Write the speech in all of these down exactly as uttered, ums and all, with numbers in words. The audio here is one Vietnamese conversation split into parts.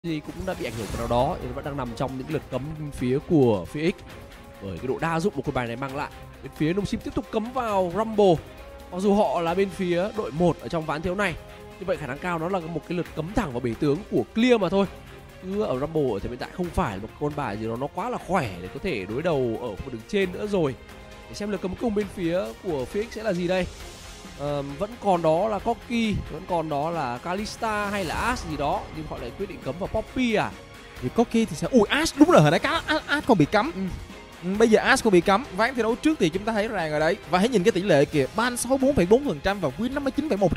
thì cũng đã bị ảnh hưởng phần nào đó, thì nó vẫn đang nằm trong những lượt cấm bên phía của phía X bởi cái độ đa dụng của quân bài này mang lại. Bên phía Nông Sim tiếp tục cấm vào Rumble, mặc dù họ là bên phía đội một ở trong ván thiếu này, như vậy khả năng cao nó là một cái lượt cấm thẳng vào bể tướng của Clear mà thôi. Chứ ở Rumble ở thời hiện tại không phải một con bài gì đó nó quá là khỏe để có thể đối đầu ở khu đường trên nữa rồi. Để xem lượt cấm cùng bên phía của phía X sẽ là gì đây. Uh, vẫn còn đó là Corki, vẫn còn đó là Kalista hay là Ash gì đó, nhưng họ lại quyết định cấm vào Poppy à. Thì Corki thì sẽ ui Ash đúng rồi, hồi nãy cá Ash, Ash còn bị cấm. Ừ. Ừ, bây giờ Ash còn bị cấm. Ván thi đấu trước thì chúng ta thấy ràng rồi đấy. Và hãy nhìn cái tỷ lệ kìa, ban sáu mươi bốn phẩy bốn phần trăm và win năm mươi chín phẩy một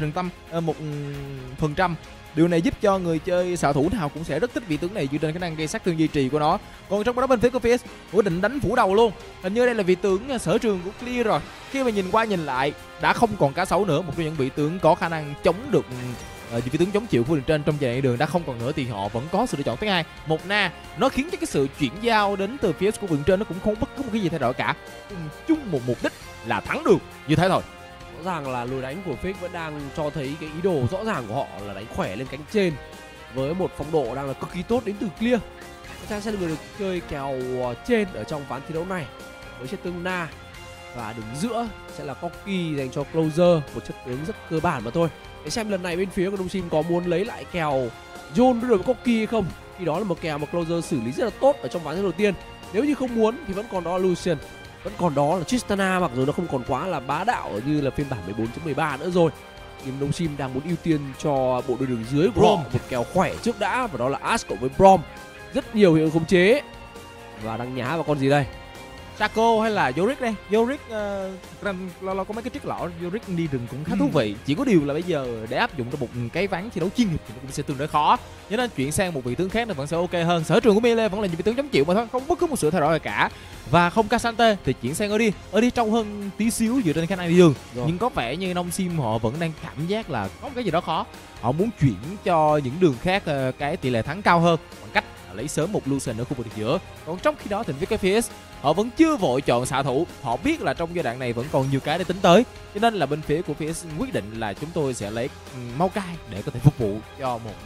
phần trăm. Điều này giúp cho người chơi xạ thủ nào cũng sẽ rất thích vị tướng này dựa trên khả năng gây sát thương duy trì của nó. Còn trong đó bên phía của pê ét quyết định đánh phủ đầu luôn. Hình như đây là vị tướng sở trường của Clear rồi. Khi mà nhìn qua nhìn lại đã không còn cá sấu nữa, một trong những vị tướng có khả năng chống được uh, vị tướng chống chịu của đường trên trong giai đoạn đường đã không còn nữa, thì họ vẫn có sự lựa chọn thứ hai, một na. Nó khiến cho cái sự chuyển giao đến từ phía của đường trên nó cũng không bất cứ một cái gì thay đổi cả, chung một mục đích là thắng được như thế thôi. Rõ ràng là lối đánh của Fix vẫn đang cho thấy cái ý đồ rõ ràng của họ là đánh khỏe lên cánh trên với một phong độ đang là cực kỳ tốt đến từ Clear. Chúng ta sẽ là người được chơi kèo trên ở trong ván thi đấu này với chất tướng Na, và đứng giữa sẽ là Corki dành cho Closer, một chất tướng rất cơ bản mà thôi. Để xem lần này bên phía của Đông Sim có muốn lấy lại kèo John đối với Corki hay không. Khi đó là một kèo mà Closer xử lý rất là tốt ở trong ván thi đấu đầu tiên. Nếu như không muốn thì vẫn còn đó là Lucian, vẫn còn đó là Tristana, mặc dù nó không còn quá là bá đạo như là phiên bản mười bốn chấm mười ba nữa rồi. Nhưng Đông Sim đang muốn ưu tiên cho bộ đôi đường dưới của họ một kèo khỏe trước đã, và đó là Ash cộng với Brom. Rất nhiều hiệu khống chế và đang nhá vào con gì đây? Shaco hay là Yorick đây. Yorick uh, lo lo có mấy cái trick lọ Yorick đi rừng cũng khá ừ. thú vị. Chỉ có điều là bây giờ để áp dụng cho một cái ván thi đấu chuyên nghiệp thì nó cũng sẽ tương đối khó. Cho nên chuyển sang một vị tướng khác nó vẫn sẽ ok hơn. Sở trường của Melee vẫn là những vị tướng chống chịu mà thôi, không bất cứ một sự thay đổi nào cả. Và không Casante thì chuyển sang Odi. Odi trâu hơn tí xíu dựa trên khả năng đi đường. Rồi. Nhưng có vẻ như Nông Sim họ vẫn đang cảm giác là có một cái gì đó khó. Họ muốn chuyển cho những đường khác uh, cái tỷ lệ thắng cao hơn bằng cách lấy sớm một Lucian ở khu vực giữa. Còn trong khi đó thì với cái pê ét họ vẫn chưa vội chọn xạ thủ. Họ biết là trong giai đoạn này vẫn còn nhiều cái để tính tới. Cho nên là bên phía của pê ét quyết định là chúng tôi sẽ lấy Maokai để có thể phục vụ cho một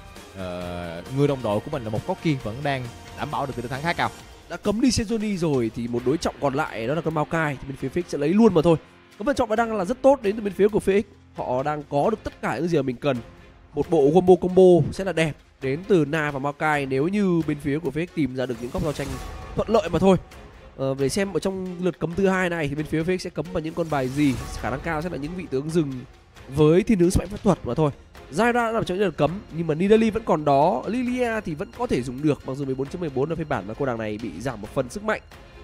uh, người đồng đội của mình là một Corki vẫn đang đảm bảo được tỷ lệ thắng khá cao. Đã cấm đi Sejoni rồi thì một đối trọng còn lại đó là con Maokai thì bên phía Fix sẽ lấy luôn mà thôi. Có lựa chọn và đang là rất tốt đến từ bên phía của pê ích. Họ đang có được tất cả những gì mà mình cần. Một bộ combo combo sẽ là đẹp đến từ Na và Maokai nếu như bên phía của pê ích tìm ra được những góc giao tranh thuận lợi mà thôi. Ờ, để xem ở trong lượt cấm thứ hai này thì bên phía pê ích sẽ cấm vào những con bài gì. Khả năng cao sẽ là những vị tướng rừng với thiên hướng sức mạnh phép thuật mà thôi. Zyra đã nằm trong những lượt cấm nhưng mà Nidalee vẫn còn đó. Lilia thì vẫn có thể dùng được, mặc dù mười bốn chấm mười bốn là phiên bản mà cô nàng này bị giảm một phần sức mạnh.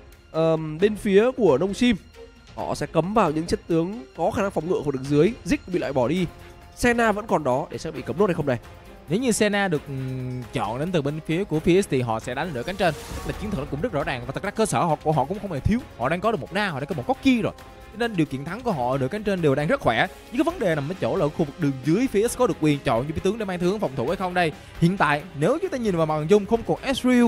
Ờ, bên phía của Nông Sim họ sẽ cấm vào những chất tướng có khả năng phòng ngự của đường dưới. Zik bị loại bỏ đi. Senna vẫn còn đó, để sẽ bị cấm nốt hay không đây. Nếu như Senna được chọn đến từ bên phía của pê ét thì họ sẽ đánh nửa cánh trên. Tức là chiến thuật nó cũng rất rõ ràng, và thật ra cơ sở họ của họ cũng không hề thiếu. Họ đang có được một Na, họ đang có một Corki rồi. Cho nên điều kiện thắng của họ ở nửa cánh trên đều đang rất khỏe. Nhưng cái vấn đề nằm ở chỗ là ở khu vực đường dưới pê ét có được quyền chọn những tướng để mang hướng phòng thủ hay không đây. Hiện tại nếu chúng ta nhìn vào màn dung không còn Ezreal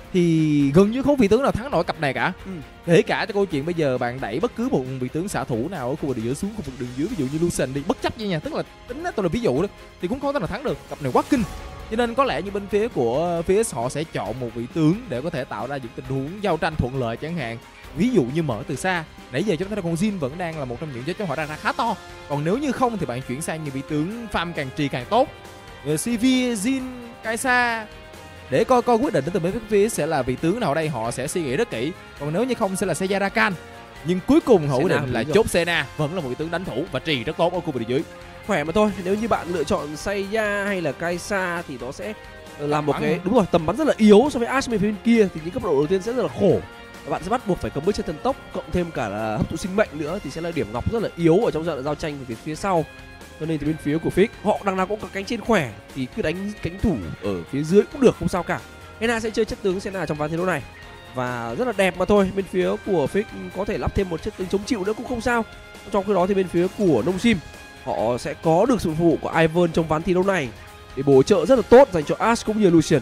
thì gần như không vị tướng nào thắng nổi cặp này cả. Ừ. Kể cả cho câu chuyện bây giờ bạn đẩy bất cứ một vị tướng xạ thủ nào ở khu vực đường dưới xuống khu vực đường dưới, ví dụ như Lucian đi, bất chấp như nha, tức là tính tôi là ví dụ đó, thì cũng không thể nào thắng được. Cặp này quá kinh. Cho nên có lẽ như bên phía của pê ét họ sẽ chọn một vị tướng để có thể tạo ra những tình huống giao tranh thuận lợi chẳng hạn. Ví dụ như mở từ xa. Nãy giờ chúng ta thấy con Jhin vẫn đang là một trong những chất chống họ ra ra khá to. Còn nếu như không thì bạn chuyển sang những vị tướng farm càng trì càng tốt. xê vê, Jhin, Kai'Sa để coi coi quyết định đến từ bên phía sẽ là vị tướng nào ở đây, họ sẽ suy nghĩ rất kỹ. Còn nếu như không sẽ là Seiya Rakan. Nhưng cuối cùng họ quyết định là chốt Senna, vẫn là một vị tướng đánh thủ và trì rất tốt ở khu vực dưới. Khỏe mà thôi. Nếu như bạn lựa chọn Seiya hay là Kai'Sa thì nó sẽ là một cái đúng rồi, tầm bắn rất là yếu so với Ash bên phía bên kia, thì những cấp độ đầu tiên sẽ rất là khổ. Và bạn sẽ bắt buộc phải cấm bước trên thần tốc, cộng thêm cả là hấp thụ sinh mệnh nữa thì sẽ là điểm ngọc rất là yếu ở trong giai đoạn giao tranh về phía, phía sau. Cho nên thì bên phía của Fix họ đằng nào cũng có cánh trên khỏe thì cứ đánh cánh thủ ở phía dưới cũng được, không sao cả. Senna sẽ chơi chất tướng Senna trong ván thi đấu này và rất là đẹp mà thôi. Bên phía của Fix có thể lắp thêm một chất tướng chống chịu nữa cũng không sao. Trong khi đó thì bên phía của Nông Sim họ sẽ có được sự phục vụ của Ivern trong ván thi đấu này để bổ trợ rất là tốt dành cho Ash cũng như Lucian.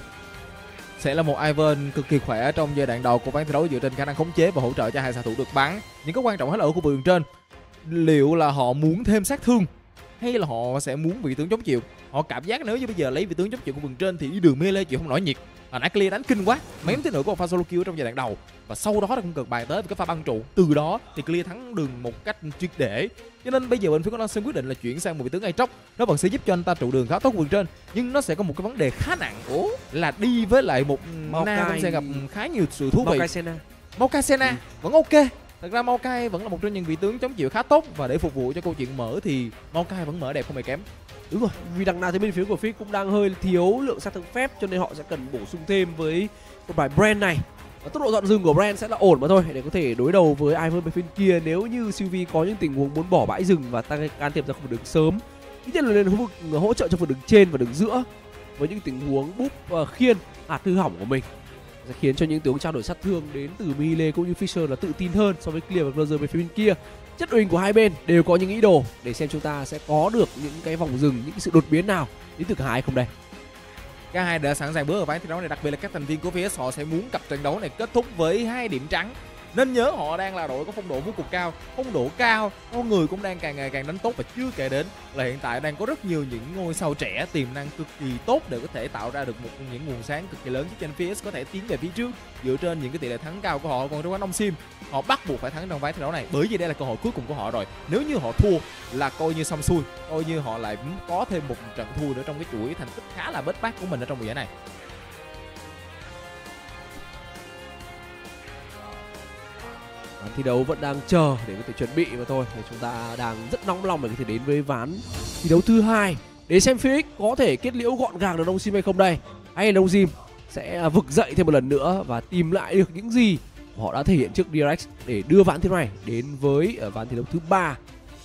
Sẽ là một Ivern cực kỳ khỏe trong giai đoạn đầu của ván thi đấu dựa trên khả năng khống chế và hỗ trợ cho hai xạ thủ được bắn. Nhưng cái quan trọng hết là ở khu vực đường trên, liệu là họ muốn thêm sát thương hay là họ sẽ muốn vị tướng chống chịu. Họ Họ cảm giác nếu như bây giờ lấy vị tướng chống chịu của vườn trên thì đi đường melee chịu không nổi nhiệt. Hồi nãy clear đánh kinh quá, mém thế nữa có một pha solo kill trong giai đoạn đầu và sau đó là cũng cần bài tới với cái pha băng trụ. Từ đó thì clear thắng đường một cách triệt để. Cho nên bây giờ bên phía của Nosim quyết định là chuyển sang một vị tướng Aatrox, nó vẫn sẽ giúp cho anh ta trụ đường khá tốt vườn trên, nhưng nó sẽ có một cái vấn đề khá nặng Ủa? là đi với lại một Na cũng sẽ gặp khá nhiều sự thú vị. Maokai Senna ừ. vẫn ok. Thật ra Maokai vẫn là một trong những vị tướng chống chịu khá tốt và để phục vụ cho câu chuyện mở thì Maokai vẫn mở đẹp không hề kém. Đúng rồi, vì đằng nào thì bên phía của Fix cũng đang hơi thiếu lượng sát thương phép cho nên họ sẽ cần bổ sung thêm với một bài Brand này. Và tốc độ dọn rừng của Brand sẽ là ổn mà thôi để có thể đối đầu với Ivern bên phía kia nếu như Sylvie có những tình huống muốn bỏ bãi rừng và tăng can thiệp ra khu vực đường sớm. Ít nhất là lên khu vực hỗ trợ cho phần đường trên và đường giữa với những tình huống búp uh, khiên hạt hư hỏng của mình sẽ khiến cho những tướng trao đổi sát thương đến từ Melee cũng như Fisher là tự tin hơn so với Clear và Closer bên phía bên kia. Chất uỳnh của hai bên đều có những ý đồ để xem chúng ta sẽ có được những cái vòng rừng, những cái sự đột biến nào đến từ cả hai không đây. Cả hai đã sẵn sàng bước vào ván thi đấu này, đặc biệt là các thành viên của pê ét họ sẽ muốn cặp trận đấu này kết thúc với hai điểm trắng. Nên nhớ họ đang là đội có phong độ vô cùng cao, phong độ cao, con người cũng đang càng ngày càng đánh tốt và chưa kể đến là hiện tại đang có rất nhiều những ngôi sao trẻ tiềm năng cực kỳ tốt để có thể tạo ra được một những nguồn sáng cực kỳ lớn giúp cho pê ét có thể tiến về phía trước dựa trên những cái tỷ lệ thắng cao của họ. Còn trong Nosim họ bắt buộc phải thắng trong ván thi đấu này bởi vì đây là cơ hội cuối cùng của họ rồi. Nếu như họ thua là coi như xong xuôi, coi như họ lại có thêm một trận thua nữa trong cái chuỗi thành tích khá là bết bát của mình ở trong mùa giải này. Thi đấu vẫn đang chờ để có thể chuẩn bị mà thôi. Thì chúng ta đang rất nóng lòng để có thể đến với ván thi đấu thứ hai để xem Phoenix có thể kết liễu gọn gàng được Nosim hay không đây, hay là Nosim sẽ vực dậy thêm một lần nữa và tìm lại được những gì họ đã thể hiện trước đê rờ ích để đưa ván thi đấu này đến với ở ván thi đấu thứ ba.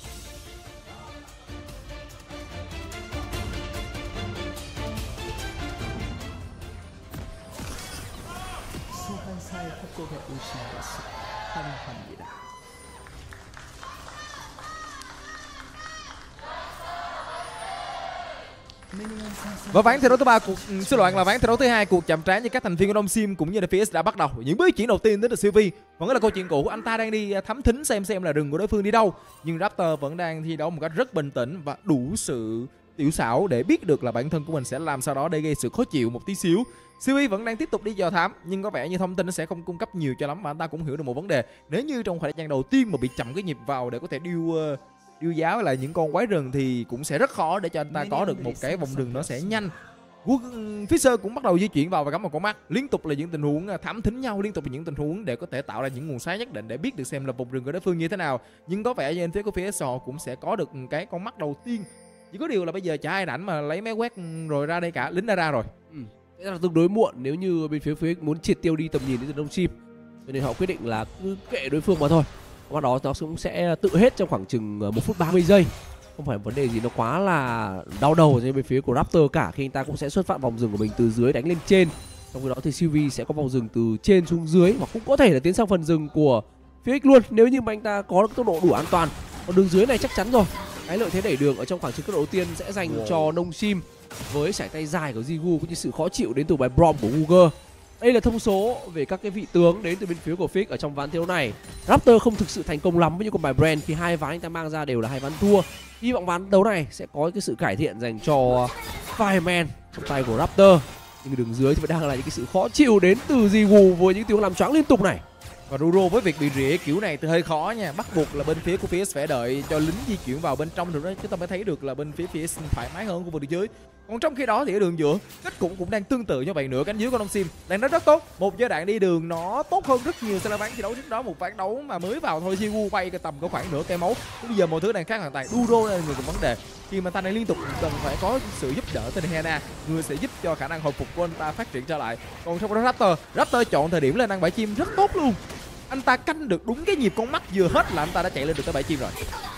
Và ván thi đấu thứ ba cuộc xin lỗi là ván thi đấu thứ hai cuộc chạm trán với các thành viên của Nosim cũng như là pê ét đã bắt đầu. Những bước chuyển đầu tiên đến từ Sylvie vẫn là câu chuyện cũ, anh ta đang đi thám thính xem xem là rừng của đối phương đi đâu, nhưng Raptor vẫn đang thi đấu một cách rất bình tĩnh và đủ sự tiểu xảo để biết được là bản thân của mình sẽ làm sao đó để gây sự khó chịu một tí xíu. Sylvie vẫn đang tiếp tục đi dò thám nhưng có vẻ như thông tin nó sẽ không cung cấp nhiều cho lắm, và anh ta cũng hiểu được một vấn đề, nếu như trong khoảng thời gian đầu tiên mà bị chậm cái nhịp vào để có thể điêu điêu giáo lại những con quái rừng thì cũng sẽ rất khó để cho anh ta có được một cái vòng rừng nó sẽ nhanh. Fisher cũng bắt đầu di chuyển vào và cắm một con mắt, liên tục là những tình huống thám thính nhau, liên tục là những tình huống để có thể tạo ra những nguồn sáng nhất định để biết được xem là vùng rừng của đối phương như thế nào. Nhưng có vẻ như bên phía của pê ét họ cũng sẽ có được cái con mắt đầu tiên. Chỉ có điều là bây giờ chả ai rảnh mà lấy máy quét rồi ra đây cả, lính đã ra rồi. Ừ. Thế là tương đối muộn nếu như bên phía phía muốn triệt tiêu đi tầm nhìn đến từ Nosim, cho nên họ quyết định là cứ kệ đối phương mà thôi. Và đó nó cũng sẽ tự hết trong khoảng chừng một phút ba mươi giây. Không phải vấn đề gì nó quá là đau đầu trên bên phía của Raptor cả, khi anh ta cũng sẽ xuất phát vòng rừng của mình từ dưới đánh lên trên. Trong khi đó thì Sylvie sẽ có vòng rừng từ trên xuống dưới, hoặc cũng có thể là tiến sang phần rừng của Phoenix luôn nếu như mà anh ta có được tốc độ đủ an toàn. Còn đường dưới này chắc chắn rồi, cái lợi thế đẩy đường ở trong khoảng trừng cấp độ đầu tiên sẽ dành wow. cho Nosim với sải tay dài của Jigu cũng như sự khó chịu đến từ bài Brom của Guger. Đây là thông số về các cái vị tướng đến từ bên phía của Fix ở trong ván thi đấu này. Raptor không thực sự thành công lắm với những con bài Brand khi hai ván anh ta mang ra đều là hai ván thua. Hy vọng ván đấu này sẽ có cái sự cải thiện dành cho Fireman trong tay của Raptor. Nhưng đường dưới thì vẫn đang là những cái sự khó chịu đến từ Jigu với những tiếng làm choáng liên tục này. Và Ruro với việc bị rỉa kiểu này thì hơi khó nha, bắt buộc là bên phía của pê ét phải đợi cho lính di chuyển vào bên trong rồi đó, chúng ta mới thấy được là bên phía pê ét thoải mái hơn khu vực đường dưới. Còn trong khi đó thì ở đường giữa kết cục cũng đang tương tự như vậy, nửa cánh dưới của Nosim đang rất rất tốt, một giai đoạn đi đường nó tốt hơn rất nhiều so với ván thi đấu trước đó. Một ván đấu mà mới vào thôi Jigu bay cái tầm có khoảng nửa cây máu, bây giờ mọi thứ đang khác hoàn toàn. Ruro là người có vấn đề khi mà ta đang liên tục cần phải có sự giúp đỡ từ Hena, người sẽ giúp cho khả năng hồi phục của anh ta phát triển trở lại. Còn trong đó Raptor, Raptor chọn thời điểm lên ăn bãi chim rất tốt luôn, anh ta canh được đúng cái nhịp con mắt vừa hết là anh ta đã chạy lên được tới bãi chim rồi.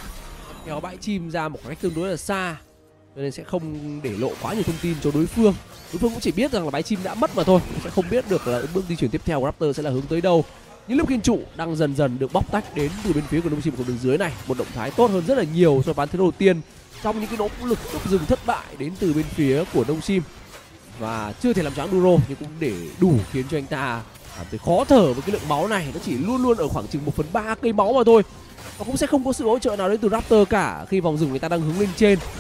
Kéo bãi chim ra một cách tương đối là xa cho nên sẽ không để lộ quá nhiều thông tin cho đối phương. Đối phương cũng chỉ biết rằng là bãi chim đã mất mà thôi, sẽ không biết được là bước di chuyển tiếp theo của Raptor sẽ là hướng tới đâu. Những lúc kiên trụ đang dần dần được bóc tách đến từ bên phía của Nosim của đường dưới này, một động thái tốt hơn rất là nhiều so với ván thi đấu đầu tiên trong những cái nỗ lực cướp rừng thất bại đến từ bên phía của Nosim, và chưa thể làm choáng Duro nhưng cũng để đủ khiến cho anh ta cảm thấy khó thở với cái lượng máu này. Nó chỉ luôn luôn ở khoảng chừng một phần ba cây máu mà thôi, và cũng sẽ không có sự hỗ trợ nào đến từ Raptor cả khi vòng rừng người ta đang hướng lên trên.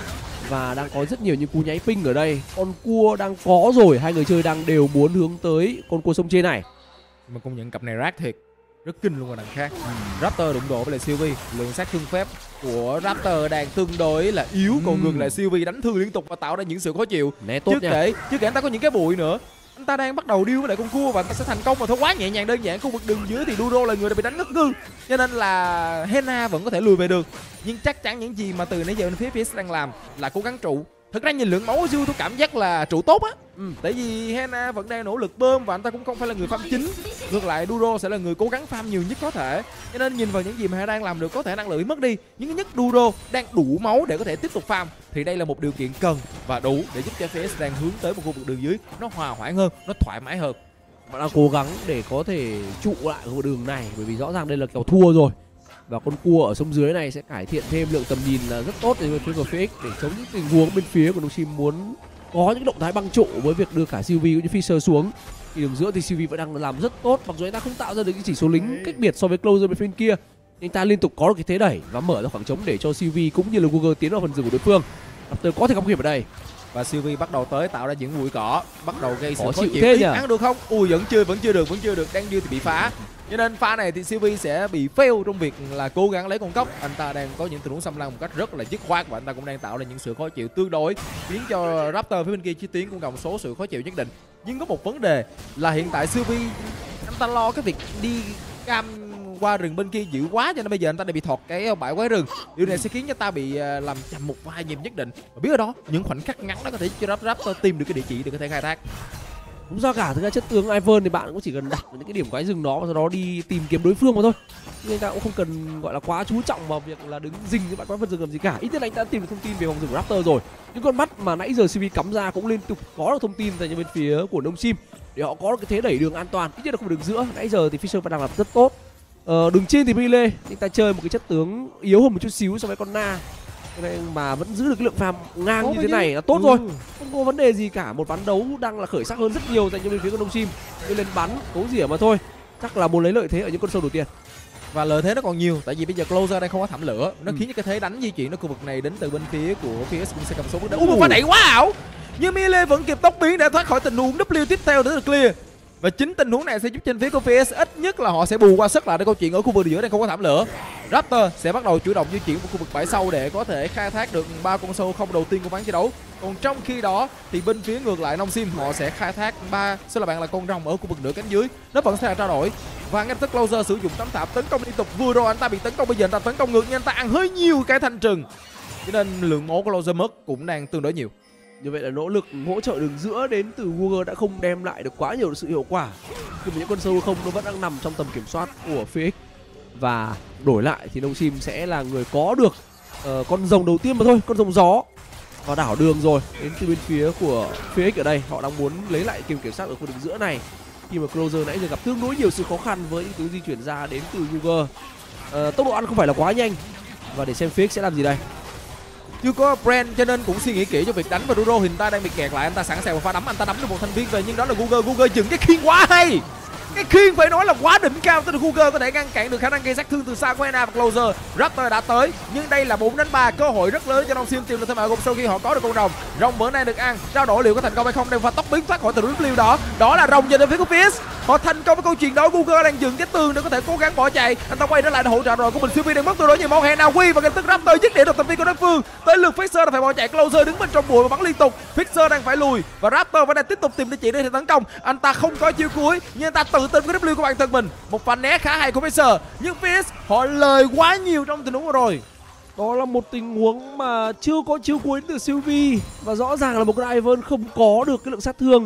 và đang có rất nhiều những cú nháy ping ở đây. Con cua đang có rồi, hai người chơi đang đều muốn hướng tới con cua sông trên này. Mà công nhận cặp này rác thiệt, rất kinh luôn. Ở đằng khác ừ. Raptor đụng độ với lại Sylvie, lượng sát thương phép của Raptor đang tương đối là yếu, còn ừ. ngược lại Sylvie đánh thương liên tục và tạo ra những sự khó chịu. Né tốt chứ nha. kể chứ kể anh ta có những cái bụi nữa, anh ta đang bắt đầu điêu với lại con cua và anh ta sẽ thành công mà thôi. Quá nhẹ nhàng đơn giản. Khu vực đường dưới thì Duro là người đã bị đánh ngất ngư, cho nên là Hena vẫn có thể lùi về được. Nhưng chắc chắn những gì mà từ nãy giờ bên phía phía đang làm là cố gắng trụ. Thực ra nhìn lượng máu Zhu tôi cảm giác là trụ tốt á. Ừ. Tại vì Hena vẫn đang nỗ lực bơm và anh ta cũng không phải là người farm chính. Ngược lại Duro sẽ là người cố gắng farm nhiều nhất có thể. Cho nên nhìn vào những gì mà Hena đang làm được, có thể năng lượng bị mất đi, nhưng cái nhất Duro đang đủ máu để có thể tiếp tục farm thì đây là một điều kiện cần và đủ để giúp cho ép ét đang hướng tới một khu vực đường dưới nó hòa hoãn hơn, nó thoải mái hơn. Bạn đang cố gắng để có thể trụ lại khu vực đường này, bởi vì rõ ràng đây là kèo thua rồi. Và con cua ở sông dưới này sẽ cải thiện thêm lượng tầm nhìn là rất tốt bên phía của pê ích để chống những tình huống bên phía của Noxim muốn có những động thái băng trụ với việc đưa cả Sylvie cũng như Fisher xuống. Thì đường giữa thì Sylvie vẫn đang làm rất tốt, mặc dù anh ta không tạo ra được cái chỉ số lính cách biệt so với closer bên phía kia, nhưng anh ta liên tục có được cái thế đẩy và mở ra khoảng trống để cho Sylvie cũng như là Google tiến vào phần rừng của đối phương. Raptor có thể không kịp ở đây. Và Sylvie bắt đầu tới tạo ra những bụi cỏ, bắt đầu gây sự khó chịu. Thế nhỉ? Ăn được không? Ui vẫn chưa, vẫn chưa được, vẫn chưa được, đang dư thì bị phá. Cho nên pha này thì Sylvie sẽ bị fail trong việc là cố gắng lấy con cốc. Anh ta đang có những tình huống xâm lăng một cách rất là dứt khoát và anh ta cũng đang tạo ra những sự khó chịu tương đối, khiến cho Raptor phía bên kia chi tiến cũng gặp một số sự khó chịu nhất định. Nhưng có một vấn đề là hiện tại Sylvie anh ta lo cái việc đi cam qua rừng bên kia dữ quá, cho nên bây giờ anh ta đã bị thọt cái bãi quái rừng. Điều này sẽ khiến cho ta bị làm chậm một vài nhịp nhất định. Và biết ở đó những khoảnh khắc ngắn đó có thể cho Raptor tìm được cái địa chỉ để có thể khai thác. Cũng do cả thực ra chất tướng Ivern thì bạn cũng chỉ cần đặt những cái điểm quái rừng đó và sau đó đi tìm kiếm đối phương mà thôi. Nhưng anh ta cũng không cần gọi là quá chú trọng vào việc là đứng rình với bạn quái vật rừng làm gì cả. Ít nhất là anh ta tìm được thông tin về vòng rừng của Raptor rồi. Những con mắt mà nãy giờ xê vê cắm ra cũng liên tục có được thông tin dành cho bên phía của Noxim để họ có được cái thế đẩy đường an toàn, ít nhất là không đường giữa. Nãy giờ thì Fisher vẫn đang làm rất tốt. Ờ, đường trên thì Melee anh ta chơi một cái chất tướng yếu hơn một chút xíu so với con Na, nên mà vẫn giữ được cái lượng farm ngang Ô, như thế này là tốt ừ. rồi, không có vấn đề gì cả. Một ván đấu đang là khởi sắc hơn rất nhiều dành cho bên phía của Noxim, đi lên bắn cố rỉa mà thôi, chắc là muốn lấy lợi thế ở những con sâu đầu tiên. Và lợi thế nó còn nhiều, tại vì bây giờ closer đang không có thảm lửa, nó ừ. khiến cho cái thế đánh di chuyển ở khu vực này đến từ bên phía của pê ét cũng sẽ cầm số bước đấu. Ủa, pha đẩy quá ảo, nhưng Melee vẫn kịp tốc biến để thoát khỏi tình huống W tiếp theo để được clear. Và chính tình huống này sẽ giúp trên phía của pê ét ít nhất là họ sẽ bù qua sức lại để câu chuyện ở khu vực giữa đang không có thảm lửa. Raptor sẽ bắt đầu chủ động di chuyển vào khu vực bãi sâu để có thể khai thác được ba con sâu không đầu tiên của ván chiến đấu. Còn trong khi đó thì bên phía ngược lại Noxim họ sẽ khai thác ba số là bạn là con rồng ở khu vực nửa cánh dưới. Nó vẫn sẽ là trao đổi. Và ngay lập tức closer sử dụng tấm tháp tấn công liên tục. Vừa rồi anh ta bị tấn công, bây giờ anh ta tấn công ngược nhưng anh ta ăn hơi nhiều cái thanh trừng, cho nên lượng máu của closer mất cũng đang tương đối nhiều. Như vậy là nỗ lực hỗ trợ đường giữa đến từ Google đã không đem lại được quá nhiều sự hiệu quả, khi mà những con sâu không nó vẫn đang nằm trong tầm kiểm soát của pê ích. Và đổi lại thì Noxim sẽ là người có được uh, con rồng đầu tiên mà thôi, con rồng gió vào đảo đường rồi. Đến từ bên phía của pê ích ở đây họ đang muốn lấy lại kiểm kiểm soát ở khu vực giữa này, khi mà closer nãy giờ gặp tương đối nhiều sự khó khăn với những thứ di chuyển ra đến từ Google. Uh, tốc độ ăn không phải là quá nhanh, và để xem pê ích sẽ làm gì đây. Chưa có brand cho nên cũng suy nghĩ kỹ cho việc đánh vào Duro. Hiện tại đang bị kẹt lại, anh ta sẵn sàng pha đấm, anh ta đấm được một thành viên về, nhưng đó là Google. Google dựng cái khiên quá hay, cái khiên phải nói là quá đỉnh cao, tức là Google có thể ngăn cản được khả năng gây sát thương từ xa của Hena và closer. Raptor đã tới, nhưng đây là bốn đánh ba, cơ hội rất lớn cho Noxim tìm được thêm gồm sau khi họ có được con rồng. Rồng bữa nay được ăn, trao đổi liệu có thành công hay không, đang pha tốc biến thoát khỏi từ W đó. Đó là rồng về đến phía của phía họ thành công với câu chuyện đó. Google đang dựng cái tường để có thể cố gắng bỏ chạy, anh ta quay trở lại để hỗ trợ rồi của mình. Sylvie đang mất tương đối nhiều máu. Hena quy và ngay tức Raptor dứt điểm được thành viên của đối phương. Tới lượt Fisher là phải bỏ chạy, closer đứng bên trong bụi và bắn liên tục. Fisher đang phải lùi và Raptor vẫn đang tiếp tục tìm địa chỉ để tấn công. Anh ta không có chiêu cuối nhưng anh ta tự tin với W của bản thân mình. Một pha né khá hay của Fisher, nhưng Fizz họ lời quá nhiều trong tình huống vừa rồi. Đó là một tình huống mà chưa có chiêu cuối từ Sylvie, và rõ ràng là một con Ivern không có được cái lượng sát thương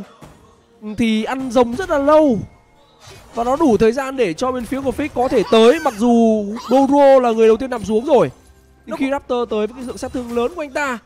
thì ăn rồng rất là lâu, và nó đủ thời gian để cho bên phía của Fix có thể tới, mặc dù Doro là người đầu tiên nằm xuống rồi. Nhưng khi Raptor tới với cái lượng sát thương lớn của anh ta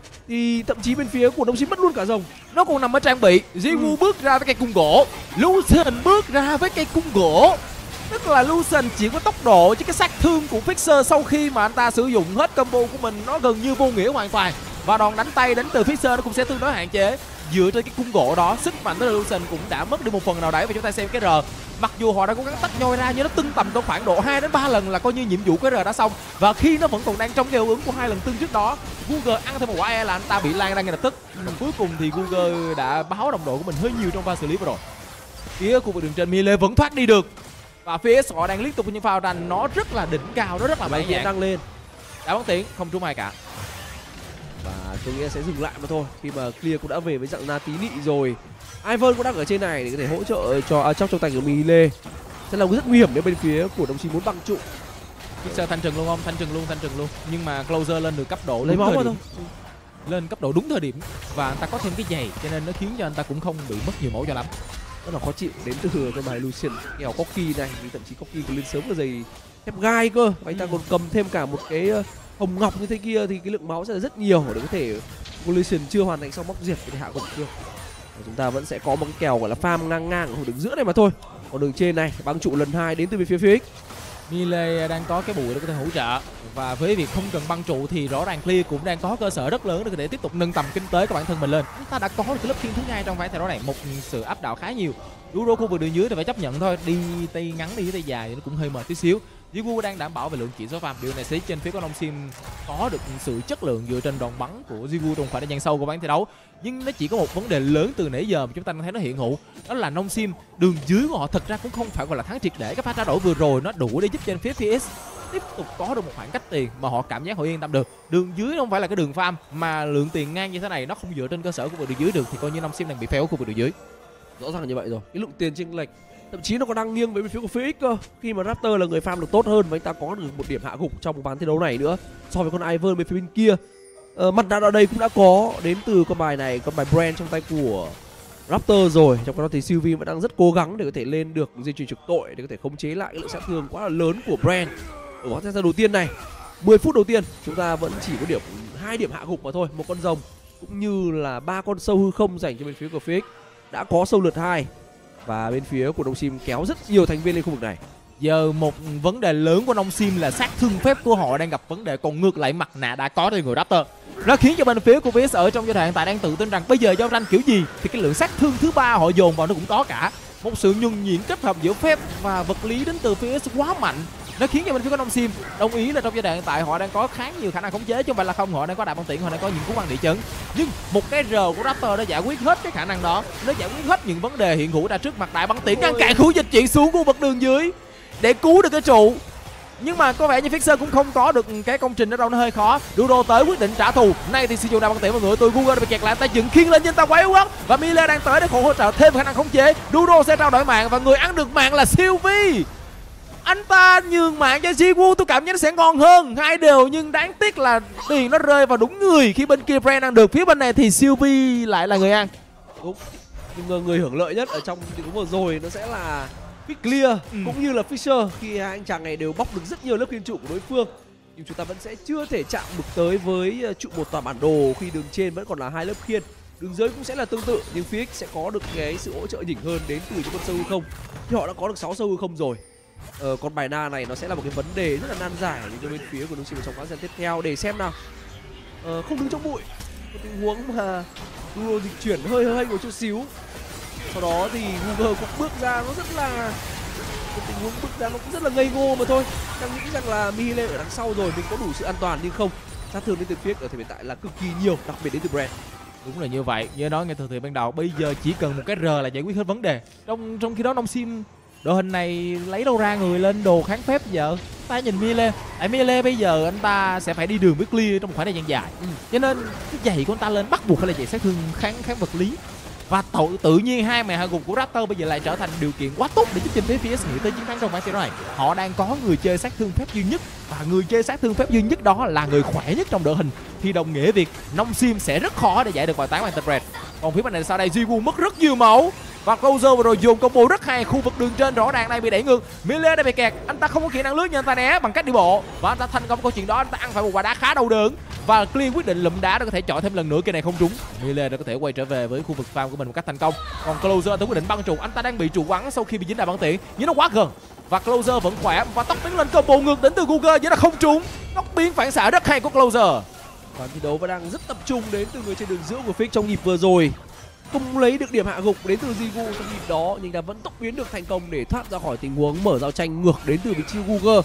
thì thậm chí bên phía của Noxim mất luôn cả rồng. Nó còn nằm ở trang bị. Jiwoo ừ. bước ra với cây cung gỗ, Lucian bước ra với cây cung gỗ. Tức là Lucian chỉ có tốc độ chứ cái sát thương của Fixer sau khi mà anh ta sử dụng hết combo của mình nó gần như vô nghĩa hoàn toàn. Và đòn đánh tay đến từ Fixer nó cũng sẽ tương đối hạn chế. Dựa trên cái cung gỗ đó, sức mạnh của Lucian cũng đã mất đi một phần nào đấy. Và chúng ta xem cái R Mặc dù họ đã cố gắng tách nhoi ra nhưng nó tưng tầm trong khoảng độ hai đến ba lần là coi như nhiệm vụ cái R đã xong. Và khi nó vẫn còn đang trong cái hiệu ứng của hai lần tưng trước đó, Google ăn thêm một quả E là anh ta bị lan ra ngay lập tức. Và cuối cùng thì Google đã báo đồng đội của mình hơi nhiều trong pha xử lý vừa rồi. Phía khu vực đường trên Mile vẫn thoát đi được. Và phía họ đang liên tục những pha tranh nó rất là đỉnh cao, nó rất là mạnh dạn. Đang lên. Đã bắn tiếng không trúng ai cả. Và tôi nghĩ sẽ dừng lại mà thôi. Khi mà Clear cũng đã về với dạng na tí nị rồi. Ivan cũng đang ở trên này để có thể hỗ trợ cho à, trong trong tay của Mile. Sẽ là rất nguy hiểm nếu bên phía của đồng chí muốn băng trụ. Pixel thanh trừng luôn không? Thanh trừng luôn, thanh trừng luôn. Nhưng mà Closer lên được cấp độ lấy máu mà thôi. Lên cấp độ đúng thời điểm và anh ta có thêm cái giày cho nên nó khiến cho anh ta cũng không bị mất nhiều máu cho lắm. Rất là khó chịu đến từ cái bài Lucian kèo Corki này, vì thậm chí Corki còn lên sớm cả giày thép gai cơ. Và anh ta còn cầm thêm cả một cái hồng ngọc như thế kia thì cái lượng máu sẽ là rất nhiều để có thể Lucian chưa hoàn thành xong móc diệt để hạ gục được. Chúng ta vẫn sẽ có một cái kèo gọi là farm ngang ngang ở đường giữa này mà thôi. Còn đường trên này băng trụ lần hai đến từ phía Phoenix. Mile đang có cái bụi để có thể hỗ trợ và với việc không cần băng trụ thì rõ ràng Clear cũng đang có cơ sở rất lớn để có thể tiếp tục nâng tầm kinh tế của bản thân mình lên. Chúng ta đã có được cái lớp khiên thứ hai trong ván theo đó này, một sự áp đảo khá nhiều. Duro khu vực đường dưới thì phải chấp nhận thôi, đi tay ngắn đi tay dài thì nó cũng hơi mệt tí xíu. Jigu đang đảm bảo về lượng chỉ số farm, điều này sẽ trên phía của Nông Sim có được sự chất lượng dựa trên đòn bắn của Jigu trong khoảng thời gian sâu của ván thi đấu. Nhưng nó chỉ có một vấn đề lớn từ nãy giờ mà chúng ta đang thấy nó hiện hữu, đó là Nông Sim đường dưới của họ thật ra cũng không phải gọi là thắng triệt để. Cái pha trao đổi vừa rồi nó đủ để giúp trên phía pê ét tiếp tục có được một khoảng cách tiền mà họ cảm giác họ yên tâm được. Đường dưới không phải là cái đường farm mà lượng tiền ngang như thế này nó không dựa trên cơ sở của vực đường dưới được thì coi như Nông Sim đang bị fail ở khu vực đường dưới. Rõ ràng như vậy rồi, cái lượng tiền chênh lệch thậm chí nó còn đang nghiêng về bên phía của Phoenix cơ. Khi mà Raptor là người farm được tốt hơn và anh ta có được một điểm hạ gục trong một ván thi đấu này nữa so với con Ivan bên phía bên kia. Ờ, mặt nạ ở đây cũng đã có đến từ con bài này, con bài Brand trong tay của Raptor rồi. Trong đó thì Sylvie vẫn đang rất cố gắng để có thể lên được dây chuyền trực tội để có thể khống chế lại cái lượng sát thương quá là lớn của Brand. Ở ván set đầu tiên này, mười phút đầu tiên chúng ta vẫn chỉ có điểm hai điểm hạ gục mà thôi, một con rồng cũng như là ba con sâu hư không dành cho bên phía của Phoenix. Đã có sâu lượt hai và bên phía của Nông Sim kéo rất nhiều thành viên lên khu vực này. Giờ một vấn đề lớn của Nông Sim là sát thương phép của họ đang gặp vấn đề, còn ngược lại mặt nạ đã có trên người Raptor. Nó khiến cho bên phía của pê ét ở trong giai đoạn hiện tại đang tự tin rằng bây giờ giao tranh kiểu gì thì cái lượng sát thương thứ ba họ dồn vào nó cũng có cả. Một sự nhuần nhuyễn kết hợp giữa phép và vật lý đến từ pê ét quá mạnh. Nó khiến cho bên phía của Nông Sim đồng ý là trong giai đoạn hiện tại họ đang có khá nhiều khả năng khống chế chứ không phải là không, họ đang có đại băng tiện, họ đang có những cú băng địa chấn. Nhưng một cái R của Raptor đã giải quyết hết cái khả năng đó, nó giải quyết hết những vấn đề hiện hữu ra trước mặt. Đại băng tiện ngăn cản khu dịch chuyển xuống khu vực đường dưới để cứu được cái trụ. Nhưng mà có vẻ như Fixer cũng không có được cái công trình ở đâu, nó hơi khó. Duro tới quyết định trả thù. Nay thì sử dụng đại băng tiện mọi người, tôi Google đã bị kẹt lại, ta dựng khiên lên nhưng ta quá yếu quá. Và Mile đang tới để hỗ trợ thêm khả năng khống chế. Duro sẽ trao đổi mạng và người ăn được mạng là Sylvie. Anh ta nhường mạng cho Jigu, tôi cảm giác nó sẽ ngon hơn hai đều, nhưng đáng tiếc là tiền nó rơi vào đúng người khi bên kia Brand ăn được. Phía bên này thì Sylvie lại là người ăn. Đúng. Nhưng người hưởng lợi nhất ở trong tình huống vừa rồi nó sẽ là Clear ừ. cũng như là Fisher, khi hai anh chàng này đều bóc được rất nhiều lớp khiên trụ của đối phương. Nhưng chúng ta vẫn sẽ chưa thể chạm được tới với trụ một tòa bản đồ khi đường trên vẫn còn là hai lớp khiên. Đường dưới cũng sẽ là tương tự nhưng Phoenix sẽ có được cái sự hỗ trợ nhỉnh hơn đến từ những con sâu hư không. Thì họ đã có được sáu sâu hư không rồi. Ờ, con bài na này nó sẽ là một cái vấn đề rất là nan giải cho bên phía của Nông Sim trong ván trận tiếp theo để xem nào. Ờ, không đứng trong bụi, một tình huống mà Duro dịch chuyển hơi hơi một chút xíu. Sau đó thì Google cũng bước ra, nó rất là một tình huống bước ra nó cũng rất là ngây ngô mà thôi. Đang nghĩ rằng là Mile ở đằng sau rồi mình có đủ sự an toàn, nhưng không, sát thương đến từ phía ở thời hiện tại là cực kỳ nhiều, đặc biệt đến từ Brand. Đúng là như vậy, như nói ngay từ từ ban đầu, bây giờ chỉ cần một cái R là giải quyết hết vấn đề. Trong trong khi đó Nông Sim đội hình này lấy đâu ra người lên đồ kháng phép giờ. Ta nhìn Mile, tại Mile bây giờ anh ta sẽ phải đi đường với Clear trong một khoảng thời gian dài, ừ. cho nên cái giày của anh ta lên bắt buộc phải là giày sát thương kháng kháng vật lý. Và tự, tự nhiên hai màn hạ gục của Raptor bây giờ lại trở thành điều kiện quá tốt để giúp trên phía pê ét nghĩ tới chiến thắng trong ván thi đấu này. Họ đang có người chơi sát thương phép duy nhất, và người chơi sát thương phép duy nhất đó là người khỏe nhất trong đội hình, thì đồng nghĩa việc Nông Sim sẽ rất khó để giải được bài toán bằng Red. Còn phía bên này sau đây Jigu mất rất nhiều máu và Closer vừa rồi dùng combo rất hay. Khu vực đường trên rõ ràng đây bị đẩy ngược, Mile đã bị kẹt, anh ta không có kỹ năng lướt nhưng anh ta né bằng cách đi bộ và anh ta thành công câu chuyện đó. Anh ta ăn phải một quả đá khá đau đớn và Clear quyết định lụm đá để có thể chọi thêm lần nữa, cái này không trúng. Mile đã có thể quay trở về với khu vực farm của mình một cách thành công. Còn Closer thì quyết định băng trụ, anh ta đang bị trụ bắn sau khi bị dính đại băng tiện nhưng nó quá gần và Closer vẫn khỏe và tốc biến lên combo ngược đến từ Google vậy là không trúng. Tốc biến phản xạ rất hay của Closer. Và thi đấu vẫn đang rất tập trung đến từ người trên đường giữa của Fix trong nhịp vừa rồi. không lấy được điểm hạ gục đến từ Jigu trong nhịp đó, nhưng ta vẫn tốc biến được thành công để thoát ra khỏi tình huống mở giao tranh ngược đến từ vị trí Guger.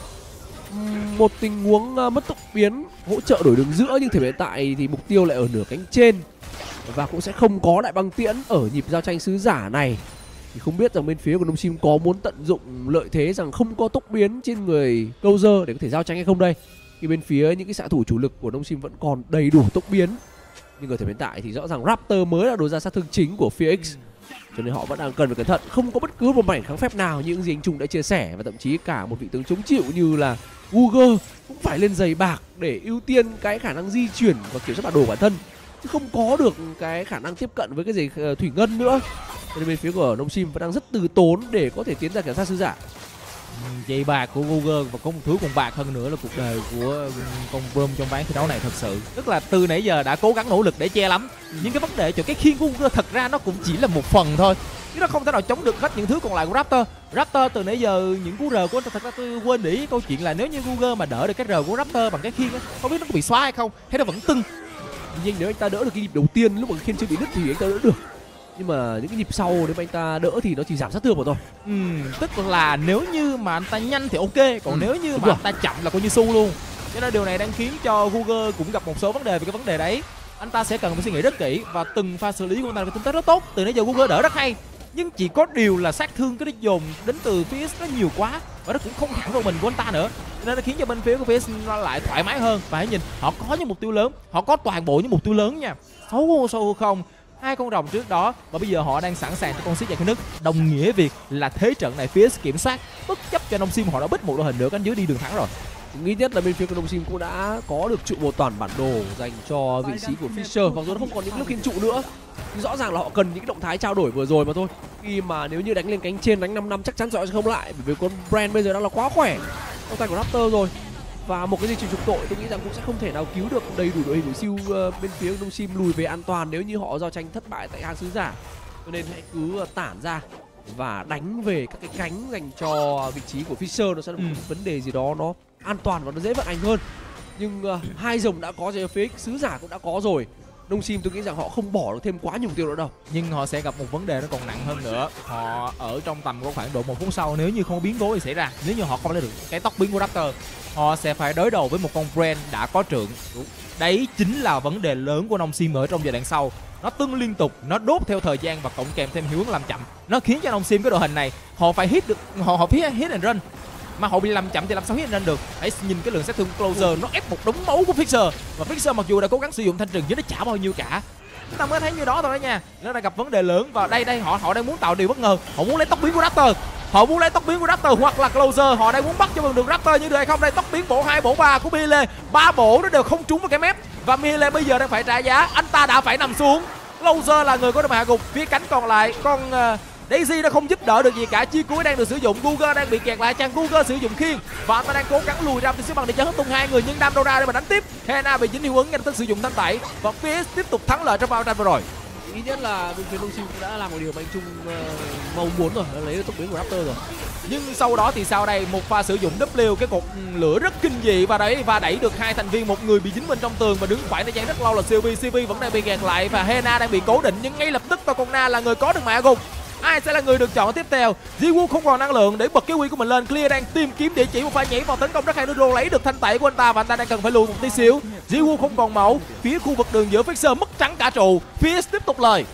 Một tình huống mất tốc biến hỗ trợ đổi đường giữa, nhưng thời hiện tại thì mục tiêu lại ở nửa cánh trên và cũng sẽ không có đại băng tiễn ở nhịp giao tranh sứ giả này. Thì không biết rằng bên phía của Nongsim có muốn tận dụng lợi thế rằng không có tốc biến trên người Closer để có thể giao tranh hay không đây, khi bên phía những cái xạ thủ chủ lực của Nongsim vẫn còn đầy đủ tốc biến. Nhưng ở thời hiện tại thì rõ ràng Raptor mới là đối ra sát thương chính của pê ích, cho nên họ vẫn đang cần phải cẩn thận, không có bất cứ một mảnh kháng phép nào như những gì anh Trung đã chia sẻ, và thậm chí cả một vị tướng chống chịu như là Guger cũng phải lên giày bạc để ưu tiên cái khả năng di chuyển và kiểm soát bản đồ bản thân, chứ không có được cái khả năng tiếp cận với cái giày thủy ngân nữa. Cho nên bên phía của Nongsim vẫn đang rất từ tốn để có thể tiến ra kiểm soát sứ giả. Giày bạc của Guger và có một thứ còn bạc hơn nữa là cuộc đời của con Brom trong ván thi đấu này thật sự. Tức là từ nãy giờ đã cố gắng nỗ lực để che lắm, nhưng cái vấn đề cho cái khiên của Guger thật ra nó cũng chỉ là một phần thôi, chứ nó không thể nào chống được hết những thứ còn lại của Raptor. Raptor từ nãy giờ những cú rờ của anh, thật ra tôi quên để câu chuyện là nếu như Guger mà đỡ được cái rờ của Raptor bằng cái khiên á, không biết nó có bị xóa hay không, hay nó vẫn tưng. Nhưng nếu anh ta đỡ được cái nhịp đầu tiên lúc mà khiên chưa bị đứt thì anh ta đỡ được, nhưng mà những cái nhịp sau nếu mà anh ta đỡ thì nó chỉ giảm sát thương mà thôi. Ừ, tức là nếu như mà anh ta nhanh thì ok, còn ừ, nếu như mà rồi. anh ta chậm là coi như su luôn. Cho nên điều này đang khiến cho Guger cũng gặp một số vấn đề về cái vấn đề đấy. Anh ta sẽ cần phải suy nghĩ rất kỹ và từng pha xử lý của anh ta phải tính toán rất tốt. Từ nãy giờ Guger đỡ rất hay, nhưng chỉ có điều là sát thương cái dồn đến từ phía nó nhiều quá và nó cũng không thẳng vào mình của anh ta nữa, nên nó khiến cho bên phía của phía nó lại thoải mái hơn. Và hãy nhìn, họ có những mục tiêu lớn, họ có toàn bộ những mục tiêu lớn nha, sáu sâu không, hai con rồng trước đó, và bây giờ họ đang sẵn sàng cho con xích dài cái nứt, đồng nghĩa việc là thế trận này phía kiểm soát, bất chấp cho Nongsim họ đã bích một đội hình nữa cánh dưới đi đường thắng rồi. Nghĩ nhất là bên phía của Nongsim cũng đã có được trụ một toàn bản đồ dành cho vị trí của Fisher, mặc dù nó không còn những lúc khiên trụ nữa, nhưng rõ ràng là họ cần những cái động thái trao đổi vừa rồi mà thôi. Khi mà nếu như đánh lên cánh trên, đánh năm năm chắc chắn sẽ không lại, bởi vì con Brand bây giờ đang là quá khỏe trong tay của Raptor rồi, và một cái gì trục tội tôi nghĩ rằng cũng sẽ không thể nào cứu được đầy đủ đội hình của siêu uh, bên phía của Nongsim lùi về an toàn nếu như họ giao tranh thất bại tại hang sứ giả. Cho nên hãy cứ uh, tản ra và đánh về các cái cánh dành cho vị trí của Fisher, nó sẽ là một ừ. vấn đề gì đó nó an toàn và nó dễ vận hành hơn. Nhưng uh, hai rồng đã có rồi, phía sứ giả cũng đã có rồi. Nongsim tôi nghĩ rằng họ không bỏ được thêm quá nhiều mục tiêu nữa đâu. Nhưng họ sẽ gặp một vấn đề nó còn nặng hơn nữa. Họ ở trong tầm của khoảng độ một phút sau, nếu như không có biến cố gì xảy ra, nếu như họ không lấy được cái tốc biến của Raptor, họ sẽ phải đối đầu với một con Brand đã có trượng. Đúng. Đấy chính là vấn đề lớn của Nongsim ở trong giai đoạn sau. Nó tưng liên tục, nó đốt theo thời gian và cộng kèm thêm hiệu ứng làm chậm. Nó khiến cho Nongsim cái đội hình này họ phải hit được, họ họ phía hit and run. Mà họ bị làm chậm thì làm sao hit and run được. Hãy nhìn cái lượng sát thương Closer, nó ép một đống máu của Fixer. Và Fixer mặc dù đã cố gắng sử dụng thanh trừng nhưng nó chả bao nhiêu cả. Chúng ta mới thấy như đó thôi đó nha. Nó đã gặp vấn đề lớn và đây đây họ họ đang muốn tạo điều bất ngờ. Họ muốn lấy tốc biến của Raptor. Họ muốn lấy tốc biến của Raptor hoặc là Closer, họ đang muốn bắt cho bằng được Raptor như được hay không. Đây tốc biến bộ hai bộ ba của Melee, ba bộ nó đều không trúng vào cái mép và Melee bây giờ đang phải trả giá. Anh ta đã phải nằm xuống. Closer là người có được hạ gục, phía cánh còn lại con uh, Daisy đã không giúp đỡ được gì cả, chi cuối đang được sử dụng, Guger đang bị kẹt lại, chàng Guger sử dụng khiên và anh ta đang cố gắng lùi ra từ xứ bằng để chấn tung hai người, nhưng đam đâu ra để mà đánh tiếp. Hena bị dính hiệu ứng ngay lập tức sử dụng thanh tẩy và phía tiếp tục thắng lợi trong bao tranh vừa rồi. Ý nhất là bên phía Nongsim cũng đã làm một điều mà anh Trung uh, mong muốn rồi, đã lấy được tốc biến của Raptor rồi. Nhưng sau đó thì sau đây một pha sử dụng W, cái cột lửa rất kinh dị và đấy và đẩy được hai thành viên, một người bị dính bên trong tường và đứng phải thời gian rất lâu là xê vê. xê vê vẫn đang bị kẹt lại và Hena đang bị cố định, nhưng ngay lập tức to con Na là người có được mạ gục. Ai sẽ là người được chọn tiếp theo? Jiwoo không còn năng lượng để bật cái quy của mình lên. Clear đang tìm kiếm địa chỉ, một pha nhảy vào tấn công rất hay, Nuro lấy được thanh tẩy của anh ta và anh ta đang cần phải lùi một tí xíu. Jiwoo không còn máu, phía khu vực đường giữa Fixer mất trắng cả trụ. Phía tiếp tục lời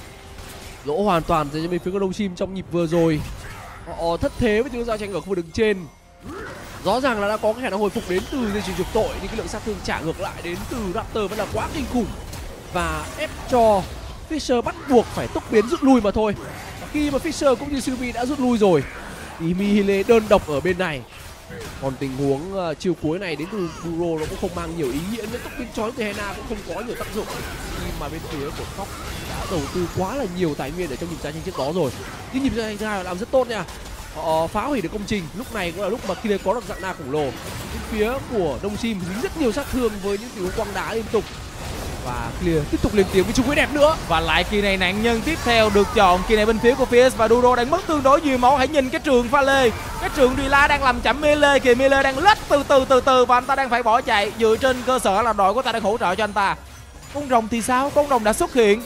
lỗ hoàn toàn cho bên phía của Nongsim trong nhịp vừa rồi. Họ thất thế với tiếng giao tranh ở khu vực đường trên. Rõ ràng là đã có cái khả năng hồi phục đến từ dây chuyền trục tội, nhưng cái lượng sát thương trả ngược lại đến từ Raptor vẫn là quá kinh khủng và ép cho Fisher bắt buộc phải tốc biến rút lui mà thôi. Khi mà Fisher cũng như Sylvie đã rút lui rồi thì Mihile đơn độc ở bên này. Còn tình huống uh, chiều cuối này đến từ Duro nó cũng không mang nhiều ý nghĩa, nên tốc biến chói từ Hena cũng không có nhiều tác dụng khi mà bên phía của Fox đã đầu tư quá là nhiều tài nguyên ở trong nhịp giao tranh trước đó rồi. Nhưng nhịp giao tranh thứ hai làm rất tốt nha. Họ phá hủy được công trình. Lúc này cũng là lúc mà khi có được dạng Na khổng lồ. Bên phía của Nongsim dính rất nhiều sát thương với những tình huống quăng đá liên tục. Và Clear tiếp tục lên tiếng với chung quyết đẹp nữa. Và lại kỳ này nạn nhân tiếp theo được chọn, kỳ này bên phía của Fierce và Duro đang mất tương đối nhiều máu. Hãy nhìn cái trường pha lê, cái trường Rila đang làm chậm Melee kìa. Melee đang lết từ từ từ từ và anh ta đang phải bỏ chạy dựa trên cơ sở là đội của ta đang hỗ trợ cho anh ta. Con rồng thì sao? Con rồng đã xuất hiện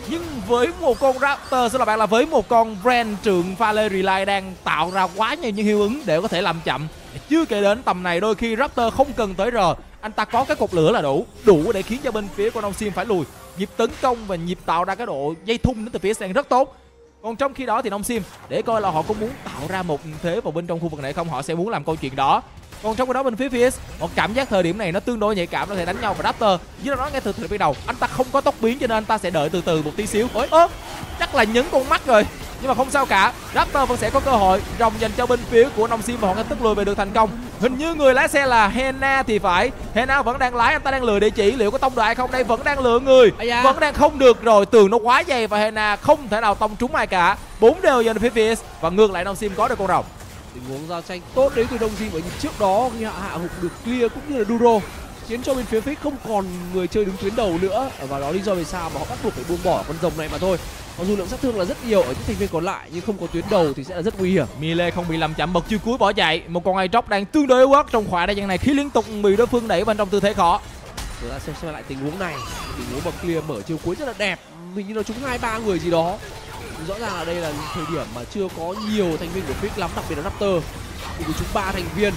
Nhưng với một con Raptor, xin lỗi bạn, là với một con Brand trượng pha lê relay đang tạo ra quá nhiều những hiệu ứng để có thể làm chậm. Chưa kể đến tầm này đôi khi Raptor không cần tới R, anh ta có cái cột lửa là đủ, đủ để khiến cho bên phía của Nongsim phải lùi. Nhịp tấn công và nhịp tạo ra cái độ dây thun đến từ phía Sen rất tốt. Còn trong khi đó thì Nongsim để coi là họ có muốn tạo ra một thế vào bên trong khu vực này không, họ sẽ muốn làm câu chuyện đó. Còn trong cái đó bên phía pê ét, một cảm giác thời điểm này nó tương đối nhạy cảm, có thể đánh nhau và Raptor. Với nó nói ngay từ thời điểm đầu, anh ta không có tốc biến cho nên anh ta sẽ đợi từ từ một tí xíu. Ôi, ơ, chắc là nhấn con mắt rồi. Nhưng mà không sao cả, Raptor vẫn sẽ có cơ hội. Rồng dành cho bên phía của Nongsim và họ ngay tức lùi về được thành công. Hình như người lái xe là Hena thì phải. Hena vẫn đang lái, anh ta đang lừa địa chỉ, liệu có tông được hay không đây? Vẫn đang lừa người, da. vẫn đang không được rồi. Tường nó quá dày và Hena không thể nào tông trúng ai cả. Bốn đều dành phía pê ét và ngược lại Nongsim có được con rồng. Tình huống giao tranh tốt đến từ Nongsim ở nhịp trước đó khi hạ hạ hụt được Clear cũng như là Duro, khiến cho bên phía Fix không còn người chơi đứng tuyến đầu nữa, và đó lý do vì sao mà họ bắt buộc phải buông bỏ con rồng này mà thôi. Mặc dù lượng sát thương là rất nhiều ở những thành viên còn lại nhưng không có tuyến đầu thì sẽ là rất nguy hiểm. Melee không bị làm chậm, bật chiêu cuối bỏ chạy. Một con Aatrox đang tương đối yếu ớt trong khoảng thời gian này khi liên tục bị đối phương đẩy bên trong tư thế khó. Chúng ta xem xem lại tình huống này, tình huống mà Clear mở chiêu cuối rất là đẹp, hình như nó trúng hai ba người gì đó. Rõ ràng là đây là thời điểm mà chưa có nhiều thành viên của Fix lắm, đặc biệt là Raptor thì có chúng ba thành viên.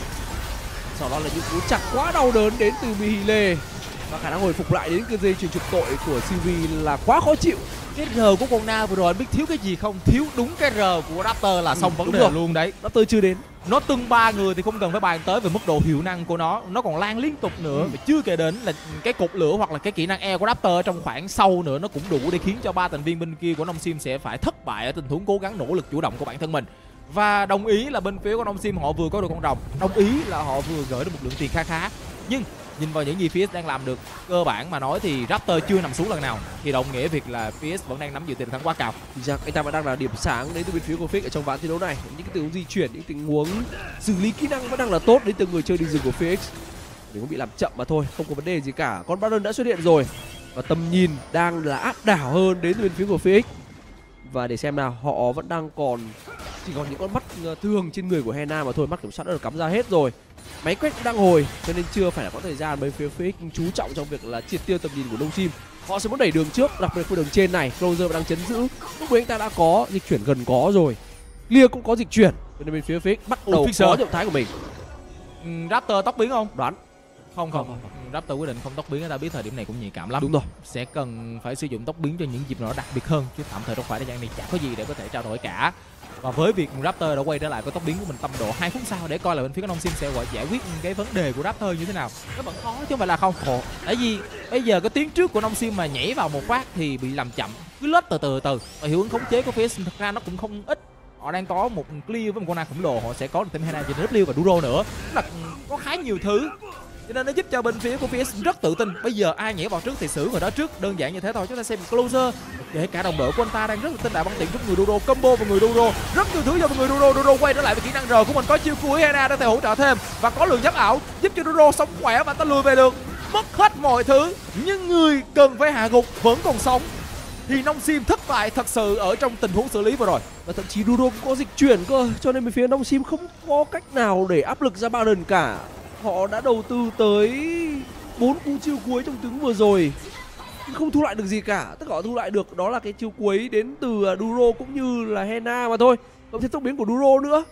Sau đó là những cú chặt quá đau đớn đến từ Mihile và khả năng hồi phục lại đến cái dây chuyền trục tội của xê vê là quá khó chịu. Cái R của con Na vừa rồi anh biết thiếu cái gì không? Thiếu đúng cái R của Raptor là xong ừ, vấn đề rồi. Luôn đấy. Raptor chưa đến. Nó từng ba người thì không cần phải bàn tới về mức độ hiệu năng của nó, nó còn lan liên tục nữa. Và chưa kể đến là cái cột lửa hoặc là cái kỹ năng E của Raptor ở trong khoảng sâu nữa, nó cũng đủ để khiến cho ba thành viên bên kia của Nongsim sẽ phải thất bại ở tình huống cố gắng nỗ lực chủ động của bản thân mình. Và đồng ý là bên phía của Nongsim họ vừa có được con rồng, đồng ý là họ vừa gửi được một lượng tiền khá khá. Nhưng nhìn vào những gì pê ét đang làm được, cơ bản mà nói thì Raptor chưa nằm xuống lần nào, thì đồng nghĩa việc là pê ét vẫn đang nắm giữ tiền thắng quá cao. Thì ra anh ta vẫn đang là điểm sáng đến từ bên phía của Fix ở trong ván thi đấu này. Những cái tình huống di chuyển, những tình huống xử lý kỹ năng vẫn đang là tốt đến từ người chơi đi rừng của Fix. Để không bị làm chậm mà thôi, không có vấn đề gì cả. Con Baron đã xuất hiện rồi và tầm nhìn đang là áp đảo hơn đến từ bên phía của Fix. Và để xem nào, họ vẫn đang còn chỉ còn những con mắt thường trên người của Hena mà thôi, mắt kiểm soát đã được cắm ra hết rồi. Máy quét cũng đang hồi cho nên chưa phải là có thời gian bên phía Fix chú trọng trong việc là triệt tiêu tầm nhìn của Nongsim. Họ sẽ muốn đẩy đường trước, đặc biệt khu đường trên này, Closer đang chấn giữ. Lúc đấy anh ta đã có dịch chuyển gần có rồi, Clear cũng có dịch chuyển, cho nên bên phía Fix bắt đầu Ủa, có động thái của mình. Ừ, Raptor tốc biến không? Đoán không không, không. Raptor quyết định không tốc biến, ta biết thời điểm này cũng nhạy cảm lắm. Đúng rồi, sẽ cần phải sử dụng tốc biến cho những dịp nào đặc biệt hơn, chứ tạm thời trong khoảng thời gian này chẳng có gì để có thể trao đổi cả. Và với việc Raptor đã quay trở lại với tốc biến của mình tầm độ hai phút sau để coi là bên phía của Nongsim sẽ gọi giải quyết cái vấn đề của Raptor như thế nào. Nó vẫn khó chứ không phải là không khổ. Tại vì bây giờ cái tuyến trước của Nongsim mà nhảy vào một phát thì bị làm chậm, cứ lết từ từ từ. Và hiệu ứng khống chế của phía thật ra nó cũng không ít. Họ đang có một Clear với một con Na khổng lồ, họ sẽ có được thêm Hena trên W và Duro nữa. Tức là có khá nhiều thứ. Cho nên nó giúp cho bên phía của pê ét rất tự tin. Bây giờ ai nhảy vào trước thì xử người đó trước, đơn giản như thế thôi. Chúng ta xem Closer, kể cả đồng đội của anh ta đang rất tự tin, đại băng tiện giúp người Duro, combo vào người Duro, rất nhiều thứ cho người Duro. Duro quay trở lại với kỹ năng R của mình, có chiêu cuối Hena để thể hỗ trợ thêm và có lượng giáp ảo giúp cho Duro sống khỏe và ta lùi về được. Mất hết mọi thứ nhưng người cần phải hạ gục vẫn còn sống. Thì Nongsim thất bại thật sự ở trong tình huống xử lý vừa rồi. Và thậm chí Duro cũng có dịch chuyển cơ, cho nên bên phía Nongsim không có cách nào để áp lực ra Baron cả. Họ đã đầu tư tới bốn cú chiêu cuối trong tiếng vừa rồi, không thu lại được gì cả. Tất cả họ thu lại được đó là cái chiêu cuối đến từ Duro cũng như là Hena mà thôi, cộng thêm tốc biến của Duro nữa.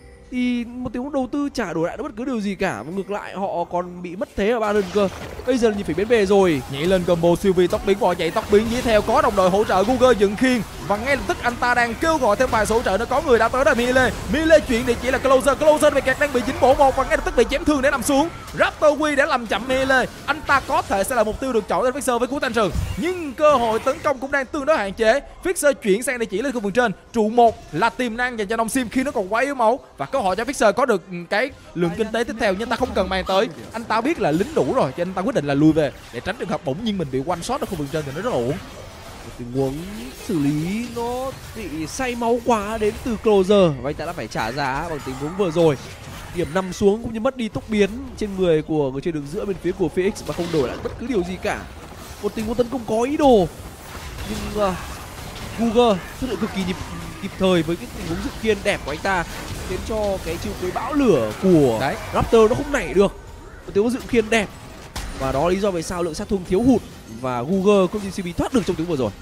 Thì một tiếng đầu tư chả đổi lại được bất cứ điều gì cả, và ngược lại họ còn bị mất thế ở Baron cơ. Bây giờ nhìn phải bên bề rồi, nhảy lên combo siêu vi tốc biến bỏ chạy, tốc biến dí theo, có đồng đội hỗ trợ Google dựng khiên và ngay lập tức anh ta đang kêu gọi thêm vài hỗ trợ nữa. Có người đã tới đây, Mile Mile chuyển địa chỉ là Closer, Closer bị kẹt đang bị dính bổ một và ngay lập tức bị chém thương để nằm xuống. Raptor Quy để làm chậm Mile, anh ta có thể sẽ là mục tiêu được chọn lên Fixer với cú thanh trừng, nhưng cơ hội tấn công cũng đang tương đối hạn chế. Fixer chuyển sang địa chỉ lên khu vực trên, trụ một là tiềm năng dành cho Nongsim khi nó còn quá yếu máu và cơ hội cho Fixer có được cái lượng kinh tế tiếp theo, nhưng ta không cần mang tới. Anh ta biết là lính đủ rồi cho nên ta quyết định là lùi về để tránh trường hợp bỗng nhiên mình bị one shot ở khu vực trên thì nó rất là ổn. Tình huống xử lý nó bị say máu quá đến từ Closer và anh ta đã phải trả giá bằng tình huống vừa rồi. Điểm nằm xuống cũng như mất đi tốc biến trên người của người chơi đường giữa bên phía của Phoenix và không đổi lại bất cứ điều gì cả. Một tình huống tấn công có ý đồ nhưng uh, Google xuất hiện cực kỳ nhịp kịp thời với cái tình huống dự kiên đẹp của anh ta, khiến cho cái chiêu cuối bão lửa của đấy Raptor nó không nảy được. Một tình huống dự kiên đẹp và đó là lý do vì sao lượng sát thương thiếu hụt và Google cũng như xê bê thoát được trong tiếng vừa rồi.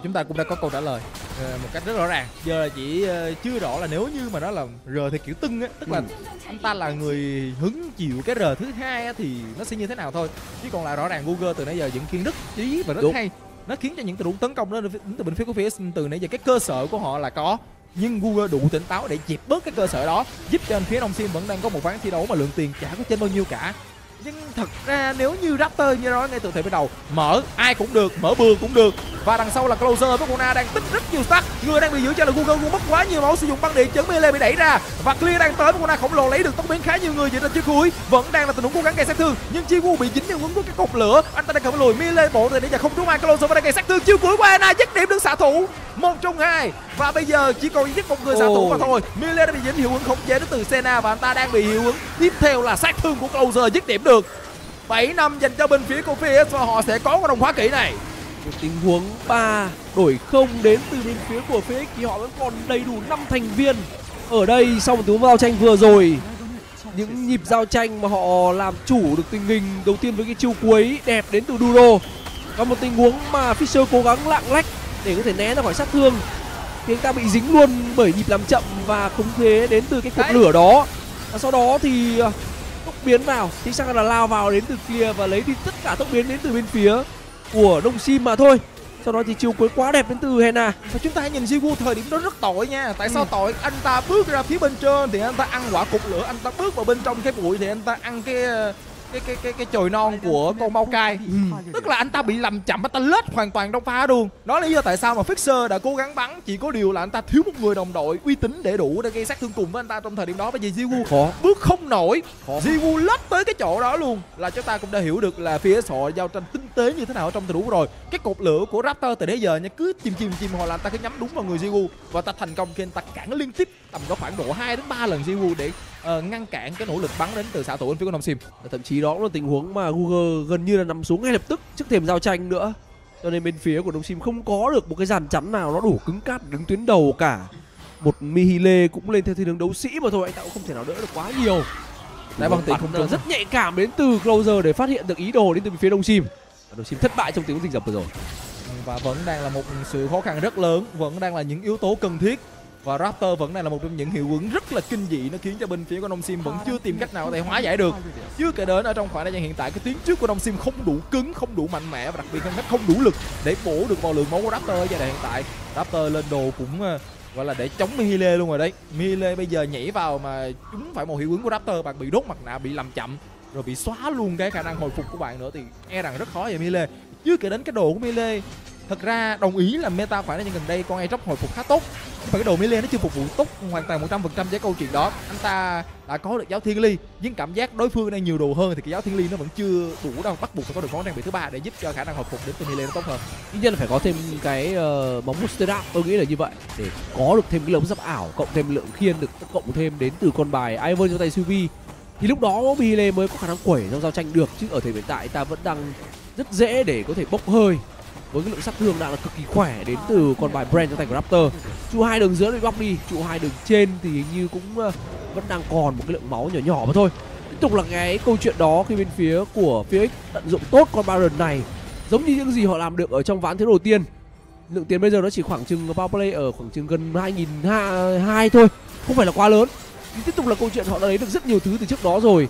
chúng ta cũng đã có câu trả lời uh, một cách rất rõ ràng. Giờ là chỉ uh, chưa rõ là nếu như mà nó là R thì kiểu tưng á, tức là ừ. anh ta là người hứng chịu cái R thứ hai á, thì nó sẽ như thế nào thôi. Chứ còn lại rõ ràng Google từ nãy giờ dựng khiên rất trí và rất Đúng. hay. Nó khiến cho những tình huống tấn công đó đến từ bên phía của pê ét từ nãy giờ cái cơ sở của họ là có, nhưng Google đủ tỉnh táo để dẹp bớt cái cơ sở đó, giúp cho anh phía Đông Sim vẫn đang có một ván thi đấu mà lượng tiền chả có trên bao nhiêu cả. Nhưng thật ra nếu như Raptor như nói ngay từ thời ban đầu, mở ai cũng được, mở bừa cũng được. Và đằng sau là Closer với Kona đang tích rất nhiều stack. Người đang bị giữ cho là Google cũng mất quá nhiều máu, sử dụng băng điện chấn melee bị đẩy ra. Và Clear đang tới với Kona khổng lồ lấy được tốc biến khá nhiều người, vậy là chưa cuối vẫn đang là tình huống cố gắng gây sát thương. Nhưng Chiwu bị dính hiệu ứng của cái cột lửa, anh ta đang cầm lùi melee bộ thì để giờ không trúng ai. Closer vẫn đang gây sát thương, chiêu cuối của Ana dứt điểm được xạ thủ một trong hai. Và bây giờ chỉ còn giết một người xạ thủ mà thôi. Melee đã bị dính hiệu ứng khống chế đến từ Senna và anh ta đang bị hiệu ứng tiếp theo là sát thương của Closer dứt điểm được. bảy năm dành cho bên phía của pê ét và họ sẽ có cái đồng hóa kỹ này. Một tình huống ba đổi không đến từ bên phía của pê ích thì họ vẫn còn đầy đủ năm thành viên. Ở đây sau một tiếng giao tranh vừa rồi, những nhịp giao tranh mà họ làm chủ được tình hình đầu tiên với cái chiêu cuối đẹp đến từ Duro. Và một tình huống mà Fisher cố gắng lạng lách để có thể né ra khỏi sát thương thì anh ta bị dính luôn bởi nhịp làm chậm và khống chế đến từ cái cột lửa đó. Và sau đó thì tốc biến vào, chính xác là lao vào đến từ Clear và lấy đi tất cả tốc biến đến từ bên phía của Đông Sim mà thôi. Sau đó thì chiêu cuối quá đẹp đến từ Hena. Và chúng ta hãy nhìn Jiwoo thời điểm đó rất tội nha. Tại sao ừ. tội? Anh ta bước ra phía bên trên thì anh ta ăn quả cục lửa, anh ta bước vào bên trong cái bụi thì anh ta ăn cái cái cái cái cái chồi non của con mau cai. Ừ. Tức là anh ta bị làm chậm, anh ta lết hoàn toàn trong pha luôn. Đó là lý do tại sao mà Fixer đã cố gắng bắn, chỉ có điều là anh ta thiếu một người đồng đội uy tín để đủ để gây sát thương cùng với anh ta trong thời điểm đó. Bởi vì Jiwoo khó bước không nổi, Jiwoo lết tới cái chỗ đó luôn là chúng ta cũng đã hiểu được là phía họ giao tranh tinh tế như thế nào ở trong tình huống rồi. Cái cột lửa của Raptor từ nãy giờ nha, cứ chìm chìm chìm hoặc là anh ta cứ nhắm đúng vào người Jiwoo và ta thành công khi anh ta cản liên tiếp tầm có khoảng độ hai đến ba lần Jiwoo để uh, ngăn cản cái nỗ lực bắn đến từ xạ thủ bên phía của Đông Sim. Thậm chí đó cũng là tình huống mà Google gần như là nằm xuống ngay lập tức trước thềm giao tranh nữa, cho nên bên phía của Đông Sim không có được một cái dàn chắn nào nó đủ cứng cáp đứng tuyến đầu cả. Một Mihile cũng lên theo thiên hướng đấu sĩ mà thôi, anh ta cũng không thể nào đỡ được quá nhiều. Đấy, bằng tình không rất nhạy cảm đến từ Closer để phát hiện được ý đồ đến từ phía Đông Sim. Đông Sim thất bại trong tình huống rình rập vừa rồi. Và vẫn đang là một sự khó khăn rất lớn, vẫn đang là những yếu tố cần thiết. Và Raptor vẫn đang là một trong những hiệu ứng rất là kinh dị, nó khiến cho bên phía của Đông Sim vẫn chưa tìm cách nào có thể hóa giải được. Chưa kể đến ở trong khoảng thời gian hiện tại, cái tuyến trước của Đông Sim không đủ cứng, không đủ mạnh mẽ và đặc biệt hơn hết không đủ lực để bổ được vào lượng máu của Raptor ở giai đoạn hiện tại. Raptor lên đồ cũng uh, gọi là để chống Mihile luôn rồi đấy. Mihile bây giờ nhảy vào mà chúng phải một hiệu ứng của Raptor, bạn bị đốt mặt nạ, bị làm chậm rồi bị xóa luôn cái khả năng hồi phục của bạn nữa thì e rằng rất khó về Mihile. Chưa kể đến cái đồ của Mihile, thật ra đồng ý là meta khoảng thời gian gần đây con Aatrox hồi phục khá tốt, nhưng mà cái đồ Mihile nó chưa phục vụ tốt hoàn toàn một trăm phần trăm với câu chuyện đó. Anh ta đã có được giáo thiên ly, nhưng cảm giác đối phương đang nhiều đồ hơn thì cái giáo thiên ly nó vẫn chưa đủ đâu, bắt buộc phải có được món trang bị thứ ba để giúp cho khả năng hồi phục đến từ Mihile nó tốt hơn. Tuy nhiên là phải có thêm cái uh, bóng booster up, tôi nghĩ là như vậy, để có được thêm cái lồng giáp ảo, cộng thêm lượng khiên được cộng thêm đến từ con bài Ivern trong tay Sylvie, thì lúc đó Mihile mới có khả năng quẩy trong giao tranh được. Chứ ở thời hiện tại ta vẫn đang rất dễ để có thể bốc hơi với cái lượng sát thương đang là cực kỳ khỏe đến từ con bài Brand trong tay của Raptor. Trụ hai đường giữa bị bóc đi, trụ hai đường trên thì hình như cũng uh, vẫn đang còn một cái lượng máu nhỏ nhỏ mà thôi. Tiếp tục là cái câu chuyện đó khi bên phía của pê ích tận dụng tốt con Baron này, giống như những gì họ làm được ở trong ván thế đầu tiên. Lượng tiền bây giờ nó chỉ khoảng chừng power play ở khoảng chừng gần hai nghìn hai thôi, không phải là quá lớn. Thì tiếp tục là câu chuyện họ đã lấy được rất nhiều thứ từ trước đó rồi.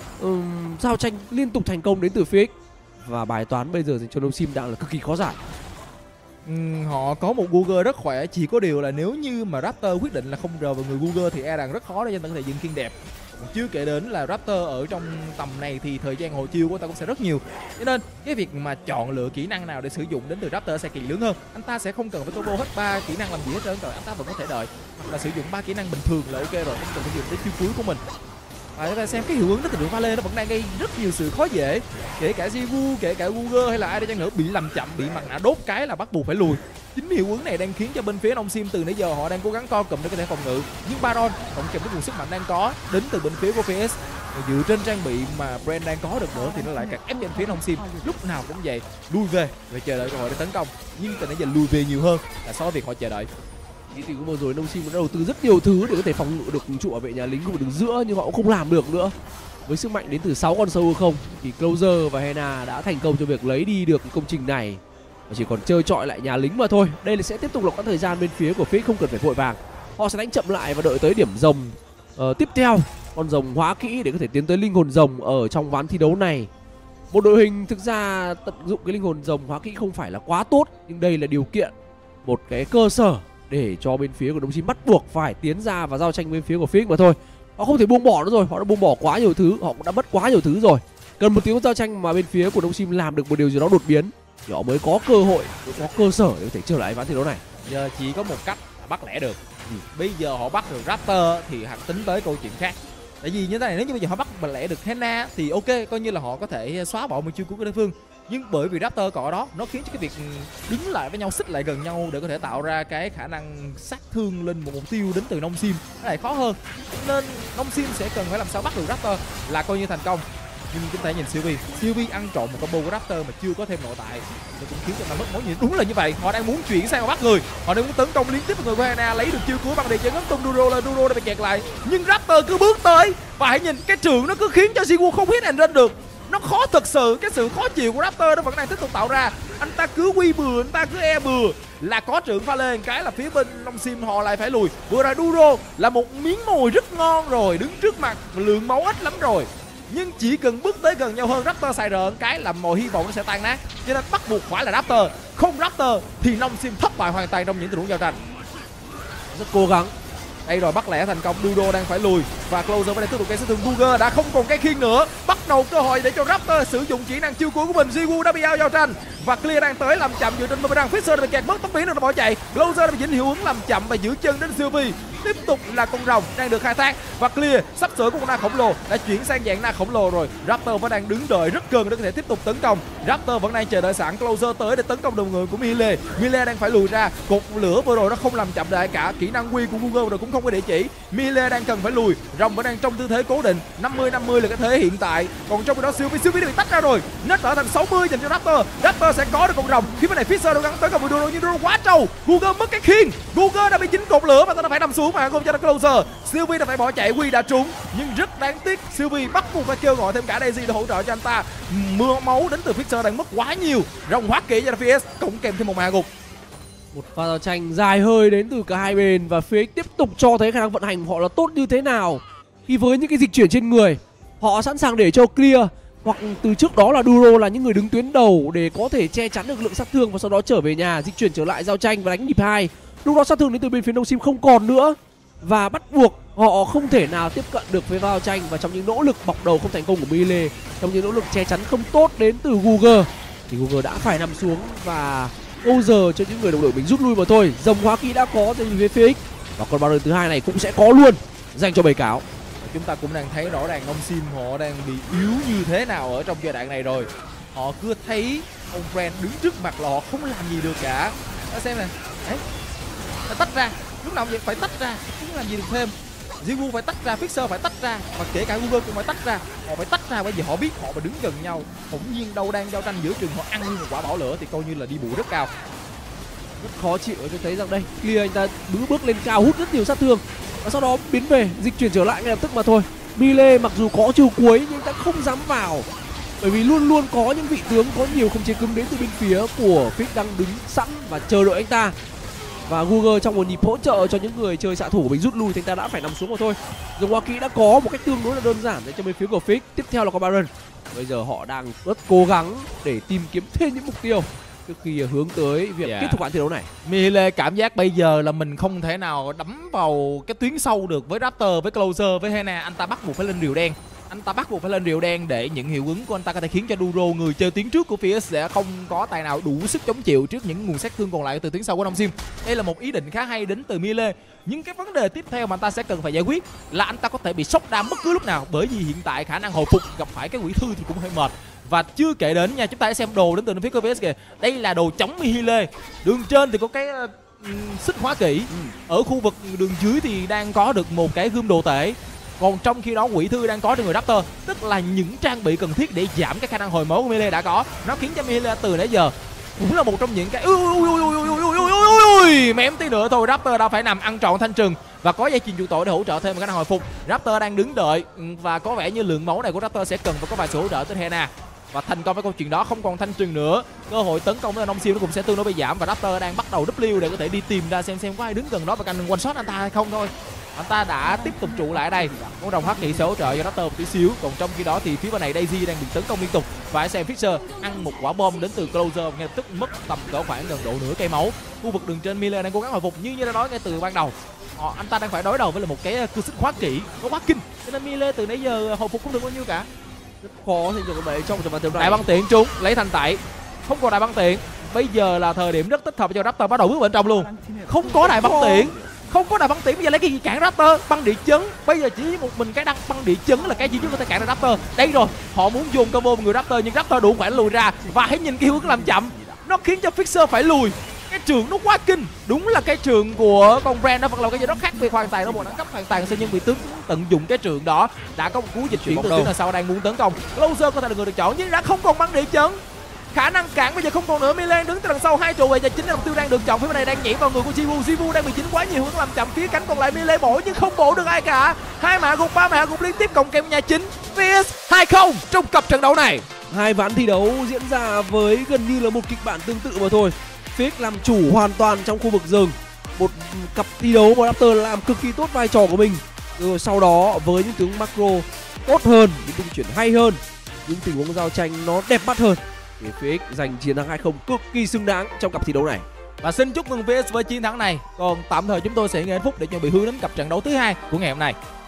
Uhm, giao tranh liên tục thành công đến từ pê ích và bài toán bây giờ dành cho Đông Sim đang là cực kỳ khó giải. Ừ, họ có một Google rất khỏe, chỉ có điều là nếu như mà Raptor quyết định là không rờ vào người Google thì e rằng rất khó để cho ta có thể dựng khiên đẹp. Chưa kể đến là Raptor ở trong tầm này thì thời gian hồi chiêu của ta cũng sẽ rất nhiều, cho nên cái việc mà chọn lựa kỹ năng nào để sử dụng đến từ Raptor sẽ kỹ lưỡng hơn. Anh ta sẽ không cần phải combo hết ba kỹ năng làm gì hết trơn rồi, anh ta vẫn có thể đợi hoặc là sử dụng ba kỹ năng bình thường là ok rồi, không cần phải dùng đến chiêu cuối của mình. Và chúng ta xem cái hiệu ứng đó từ đường Vale nó vẫn đang gây rất nhiều sự khó dễ, kể cả Jiwoo, kể cả Google hay là ai đi chăng nữa bị làm chậm, bị mặt nạ đốt cái là bắt buộc phải lùi. Chính hiệu ứng này đang khiến cho bên phía Đông Sim từ nãy giờ họ đang cố gắng co cụm để có thể phòng ngự, nhưng Baron cộng kèm với nguồn sức mạnh đang có đến từ bên phía của pê ét dựa trên trang bị mà Brand đang có được nữa thì nó lại càng ép bên phía Đông Sim lúc nào cũng vậy, lui về và chờ đợi cơ hội để tấn công, nhưng từ nãy giờ lùi về nhiều hơn là so với việc họ chờ đợi. Thì tình huống vừa rồi Đông Sim đã đầu tư rất nhiều thứ để có thể phòng ngự được trụ bảo vệ nhà lính của đường giữa, nhưng họ cũng không làm được nữa. Với sức mạnh đến từ sáu con sâu không thì Closer và Hena đã thành công cho việc lấy đi được công trình này. và chỉ còn chơi chọi lại nhà lính mà thôi. Đây là sẽ tiếp tục là quãng thời gian bên phía của Phoenix không cần phải vội vàng. Họ sẽ đánh chậm lại và đợi tới điểm rồng uh, tiếp theo, con rồng hóa kỹ để có thể tiến tới linh hồn rồng ở trong ván thi đấu này. Một đội hình thực ra tận dụng cái linh hồn rồng hóa kỹ không phải là quá tốt, nhưng đây là điều kiện, một cái cơ sở để cho bên phía của Đông Sim bắt buộc phải tiến ra và giao tranh bên phía của Phoenix mà thôi. Họ không thể buông bỏ nữa rồi, họ đã buông bỏ quá nhiều thứ, họ cũng đã mất quá nhiều thứ rồi. Cần một tiếng giao tranh mà bên phía của Đông Sim làm được một điều gì đó đột biến thì họ mới có cơ hội, mới có cơ sở để có thể trở lại ván thi đấu này. Giờ chỉ có một cách là bắt lẻ được. Ừ. Bây giờ họ bắt được Raptor thì hẳn tính tới câu chuyện khác. Tại vì như thế này, nếu như bây giờ họ bắt mà lẻ được Hena thì ok, coi như là họ có thể xóa bỏ một chiêu cuối của đối phương. Nhưng bởi vì Raptor còn ở đó, nó khiến cho cái việc đứng lại với nhau, xích lại gần nhau để có thể tạo ra cái khả năng sát thương lên một mục tiêu đến từ Nông Sim nó lại khó hơn. Nên Nông Sim sẽ cần phải làm sao bắt được Raptor là coi như thành công. Nhưng chúng ta nhìn Sylvie, Sylvie ăn trộm một combo của Raptor mà chưa có thêm nội tại, nó cũng khiến cho ta mất máu nhiều. Đúng là như vậy, họ đang muốn chuyển sang bắt người, họ đang muốn tấn công liên tiếp vào người của Hena, lấy được chiêu cuối bằng điện chân ngấn tung Duro lên, Duro đã bị kẹt lại. Nhưng Raptor cứ bước tới và hãy nhìn cái trường nó cứ khiến cho Jiwoo không hit and run được. Nó khó thật sự, cái sự khó chịu của Raptor nó vẫn đang tiếp tục tạo ra. Anh ta cứ quy bừa, anh ta cứ e bừa là có trưởng pha lên cái là phía bên Nông Sim họ lại phải lùi. Vừa rồi Duro là một miếng mồi rất ngon rồi, đứng trước mặt lượng máu ít lắm rồi. Nhưng chỉ cần bước tới gần nhau hơn, Raptor xài rợn cái là mọi hy vọng nó sẽ tan nát. Cho nên bắt buộc phải là Raptor. Không Raptor thì Nông Sim thất bại hoàn toàn trong những tình huống giao tranh. Rất cố gắng. Đây rồi, bắt lẻ thành công, Dudo đang phải lùi và Closer vẫn đang tiếp tục gây sát thương. Guger đã không còn cái khiên nữa, bắt đầu cơ hội để cho Raptor sử dụng kỹ năng chiêu cuối của mình. Jiwoo đã bị out giao tranh và Clear đang tới làm chậm dựa trên boomerang. Fisher đã bị kẹt mất tốc biến rồi bỏ chạy. Closer đã bị dính hiệu ứng làm chậm và giữ chân đến Sylvie. Tiếp tục là con rồng đang được khai thác và Clear sắp sửa của con na khổng lồ đã chuyển sang dạng na khổng lồ rồi. Raptor vẫn đang đứng đợi rất gần để có thể tiếp tục tấn công. Raptor vẫn đang chờ đợi sẵn Closer tới để tấn công đầu người của Mile. Mile đang phải lùi ra, cột lửa vừa rồi nó không làm chậm lại cả. Kỹ năng quy của Guger rồi cũng không có địa chỉ. Mile đang cần phải lùi, rồng vẫn đang trong tư thế cố định. năm mươi năm mươi là cái thế hiện tại. Còn trong khi đó Sylvie Sylvie đã bị tách ra rồi, nó trở thành sáu mươi dành cho Raptor. Raptor sẽ có được con rồng. Phía bên này Fisher đang gắn tớiกับDuro nhưng Duro quá trâu. Guger mất cái khiên. Guger đã bị dính cột lửa và ta đã phải nằm xuống mà không cho nó Closer. Sylvie đã phải bỏ chạy, Quy đã trúng nhưng rất đáng tiếc. Sylvie bắt buộc phải kêu gọi thêm cả Daisy để hỗ trợ cho anh ta. Mưa máu đến từ Fisher đang mất quá nhiều. Rồng hóa kỹ cho pê ét cũng kèm thêm một hạ gục. Một pha giao tranh dài hơi đến từ cả hai bên và Phoenix tiếp tục cho thấy khả năng vận hành của họ là tốt như thế nào. Khi với những cái dịch chuyển trên người, họ sẵn sàng để cho Clear hoặc từ trước đó là Duro là những người đứng tuyến đầu để có thể che chắn được lượng sát thương và sau đó trở về nhà, dịch chuyển trở lại giao tranh và đánh nhịp hai. Lúc đó sát thương đến từ bên phía Nông Sim không còn nữa và bắt buộc họ không thể nào tiếp cận được với giao tranh. Và trong những nỗ lực bọc đầu không thành công của Mile, trong những nỗ lực che chắn không tốt đến từ Guger thì Guger đã phải nằm xuống và câu giờ cho những người đồng đội mình rút lui mà thôi. Rồng hóa kỹ đã có từ phía Phoenix và con Baron thứ hai này cũng sẽ có luôn dành cho bầy cáo. Chúng ta cũng đang thấy rõ ràng Nông Sim họ đang bị yếu như thế nào ở trong giai đoạn này rồi. Họ cứ thấy ông Brand đứng trước mặt là họ không làm gì được cả. Đã xem nè, đấy, phải tách ra, lúc nào vậy phải tách ra, không làm gì được thêm. Jiwoo phải tách ra, Fisher phải tách ra và kể cả Guger cũng phải tách ra. Họ phải tách ra bởi vì họ biết họ mà đứng gần nhau, bỗng nhiên đâu đang giao tranh giữa chừng họ ăn như một quả bỏ lửa thì coi như là đi bụi rất cao. Rất khó chịu. Tôi thấy rằng đây Clear anh ta bước bước lên cao hút rất nhiều sát thương và sau đó biến về dịch chuyển trở lại ngay lập tức mà thôi. Mile mặc dù có chiều cuối nhưng ta không dám vào bởi vì luôn luôn có những vị tướng có nhiều khống chế cứng đến từ bên phía của Phoenix đang đứng sẵn và chờ đợi anh ta. Và Guger trong một nhịp hỗ trợ cho những người chơi xạ thủ của mình rút lui thì anh ta đã phải nằm xuống mà thôi. Dùng Hoa Kỹ đã có một cách tương đối là đơn giản để cho bên phía của Phoenix. Tiếp theo là có Baron. Bây giờ họ đang rất cố gắng để tìm kiếm thêm những mục tiêu trước khi hướng tới việc yeah. kết thúc ván thi đấu này. Mile cảm giác bây giờ là mình không thể nào đấm vào cái tuyến sâu được với Raptor, với Closer, với Hena. Anh ta bắt buộc phải lên rìu đen. Anh ta bắt buộc phải lên rìu đen để những hiệu ứng của anh ta có thể khiến cho Duro, người chơi tuyến trước của pê ét, sẽ không có tài nào đủ sức chống chịu trước những nguồn sát thương còn lại từ tuyến sau của Nông Sim. Đây là một ý định khá hay đến từ Mile. Nhưng cái vấn đề tiếp theo mà anh ta sẽ cần phải giải quyết là anh ta có thể bị sốc đam bất cứ lúc nào, bởi vì hiện tại khả năng hồi phục gặp phải cái quỷ thư thì cũng hơi mệt. Và chưa kể đến nha, chúng ta hãy xem đồ đến từ phía của pê ét kìa. Đây là đồ chống Mile. Đường trên thì có cái uh, xích hóa kỹ. Ừ. Ở khu vực đường dưới thì đang có được một cái gươm đồ tể. Còn trong khi đó quỷ thư đang có trên người Raptor, tức là những trang bị cần thiết để giảm cái khả năng hồi máu của Mile đã có. Nó khiến cho Mile từ nãy giờ cũng là một trong những cái ui ui ui ui ui ui ui ui mém tí nữa thôi Raptor đã phải nằm ăn trọn thanh trừng và có dây chuyền trụ tội để hỗ trợ thêm khả năng hồi phục. Raptor đang đứng đợi và có vẻ như lượng máu này của Raptor sẽ cần phải có vài sự hỗ trợ từ Hena. và thành công với câu chuyện đó. Không còn thanh trừng nữa, cơ hội tấn công với Nông Siêu nó cũng sẽ tương đối bị giảm và Raptor đang bắt đầu W để có thể đi tìm ra xem xem có ai đứng gần đó và cần one shot anh ta hay không thôi. Anh ta đã tiếp tục trụ lại ở đây. Con rồng hắc kỳ sẽ hỗ trợ cho Raptor một tí xíu. Còn trong khi đó thì phía bên này Daisy đang bị tấn công liên tục và xem Fixer ăn một quả bom đến từ Closer, ngay lập tức mất tầm cỡ khoảng gần độ nửa cây máu. Khu vực đường trên Miller đang cố gắng hồi phục nhưng như đã nói ngay từ ban đầu, họ anh ta đang phải đối đầu với là một cái cưa xích khóa kỹ, nó quá kinh, cho nên Miller từ nãy giờ hồi phục không được bao nhiêu cả. Rất khó thì được vậy trong trận bán này. Đại băng tiện trúng lấy thành tẩy, không còn đại băng tiện. Bây giờ là thời điểm rất thích hợp cho Raptor bắt đầu bước bên trong luôn. Không có đại băng tiện, không có đại băng tiễn, bây giờ lấy cái gì cản Raptor? Băng địa chấn. Bây giờ chỉ một mình cái đăng băng địa chấn là cái duy nhất có thể cản được Raptor. Đây rồi, họ muốn dùng combo một người Raptor nhưng Raptor đủ khỏe lùi ra và hãy nhìn cái hướng làm chậm, nó khiến cho Fixer phải lùi. Cái trường nó quá kinh, đúng là cái trường của con Brand nó vẫn là cái gì đó khác biệt hoàn toàn, nó một đẳng cấp hoàn toàn. Sao nhưng bị tướng tận dụng cái trường đó đã có một cú dịch chuyển từ phía là sau đang muốn tấn công. Closer có thể là người được chọn nhưng đã không còn băng địa chấn, khả năng cản bây giờ không còn nữa. Milan đứng từ đằng sau hai trụ vậy và chính là mục tiêu đang được chọn. Phía bên này đang nhảy vào người của Jivu. Jivu đang bị dính quá nhiều hướng làm chậm phía cánh, còn lại Milan bổ nhưng không bổ được ai cả. Hai mã gục, ba mã gục liên tiếp cộng kèm nhà chính. vê ét hai không trong cặp trận đấu này. Hai ván thi đấu diễn ra với gần như là một kịch bản tương tự mà thôi. Fix làm chủ hoàn toàn trong khu vực rừng. Một cặp thi đấu mà Raptor làm cực kỳ tốt vai trò của mình. Rồi sau đó với những tướng macro tốt hơn, những tung chuyển hay hơn, những tình huống giao tranh nó đẹp mắt hơn, thì Fix giành chiến thắng hai không cực kỳ xứng đáng trong cặp thi đấu này. Và xin chúc mừng vê ét với chiến thắng này. Còn tạm thời chúng tôi sẽ nghe phút để chuẩn bị hướng đến cặp trận đấu thứ hai của ngày hôm nay.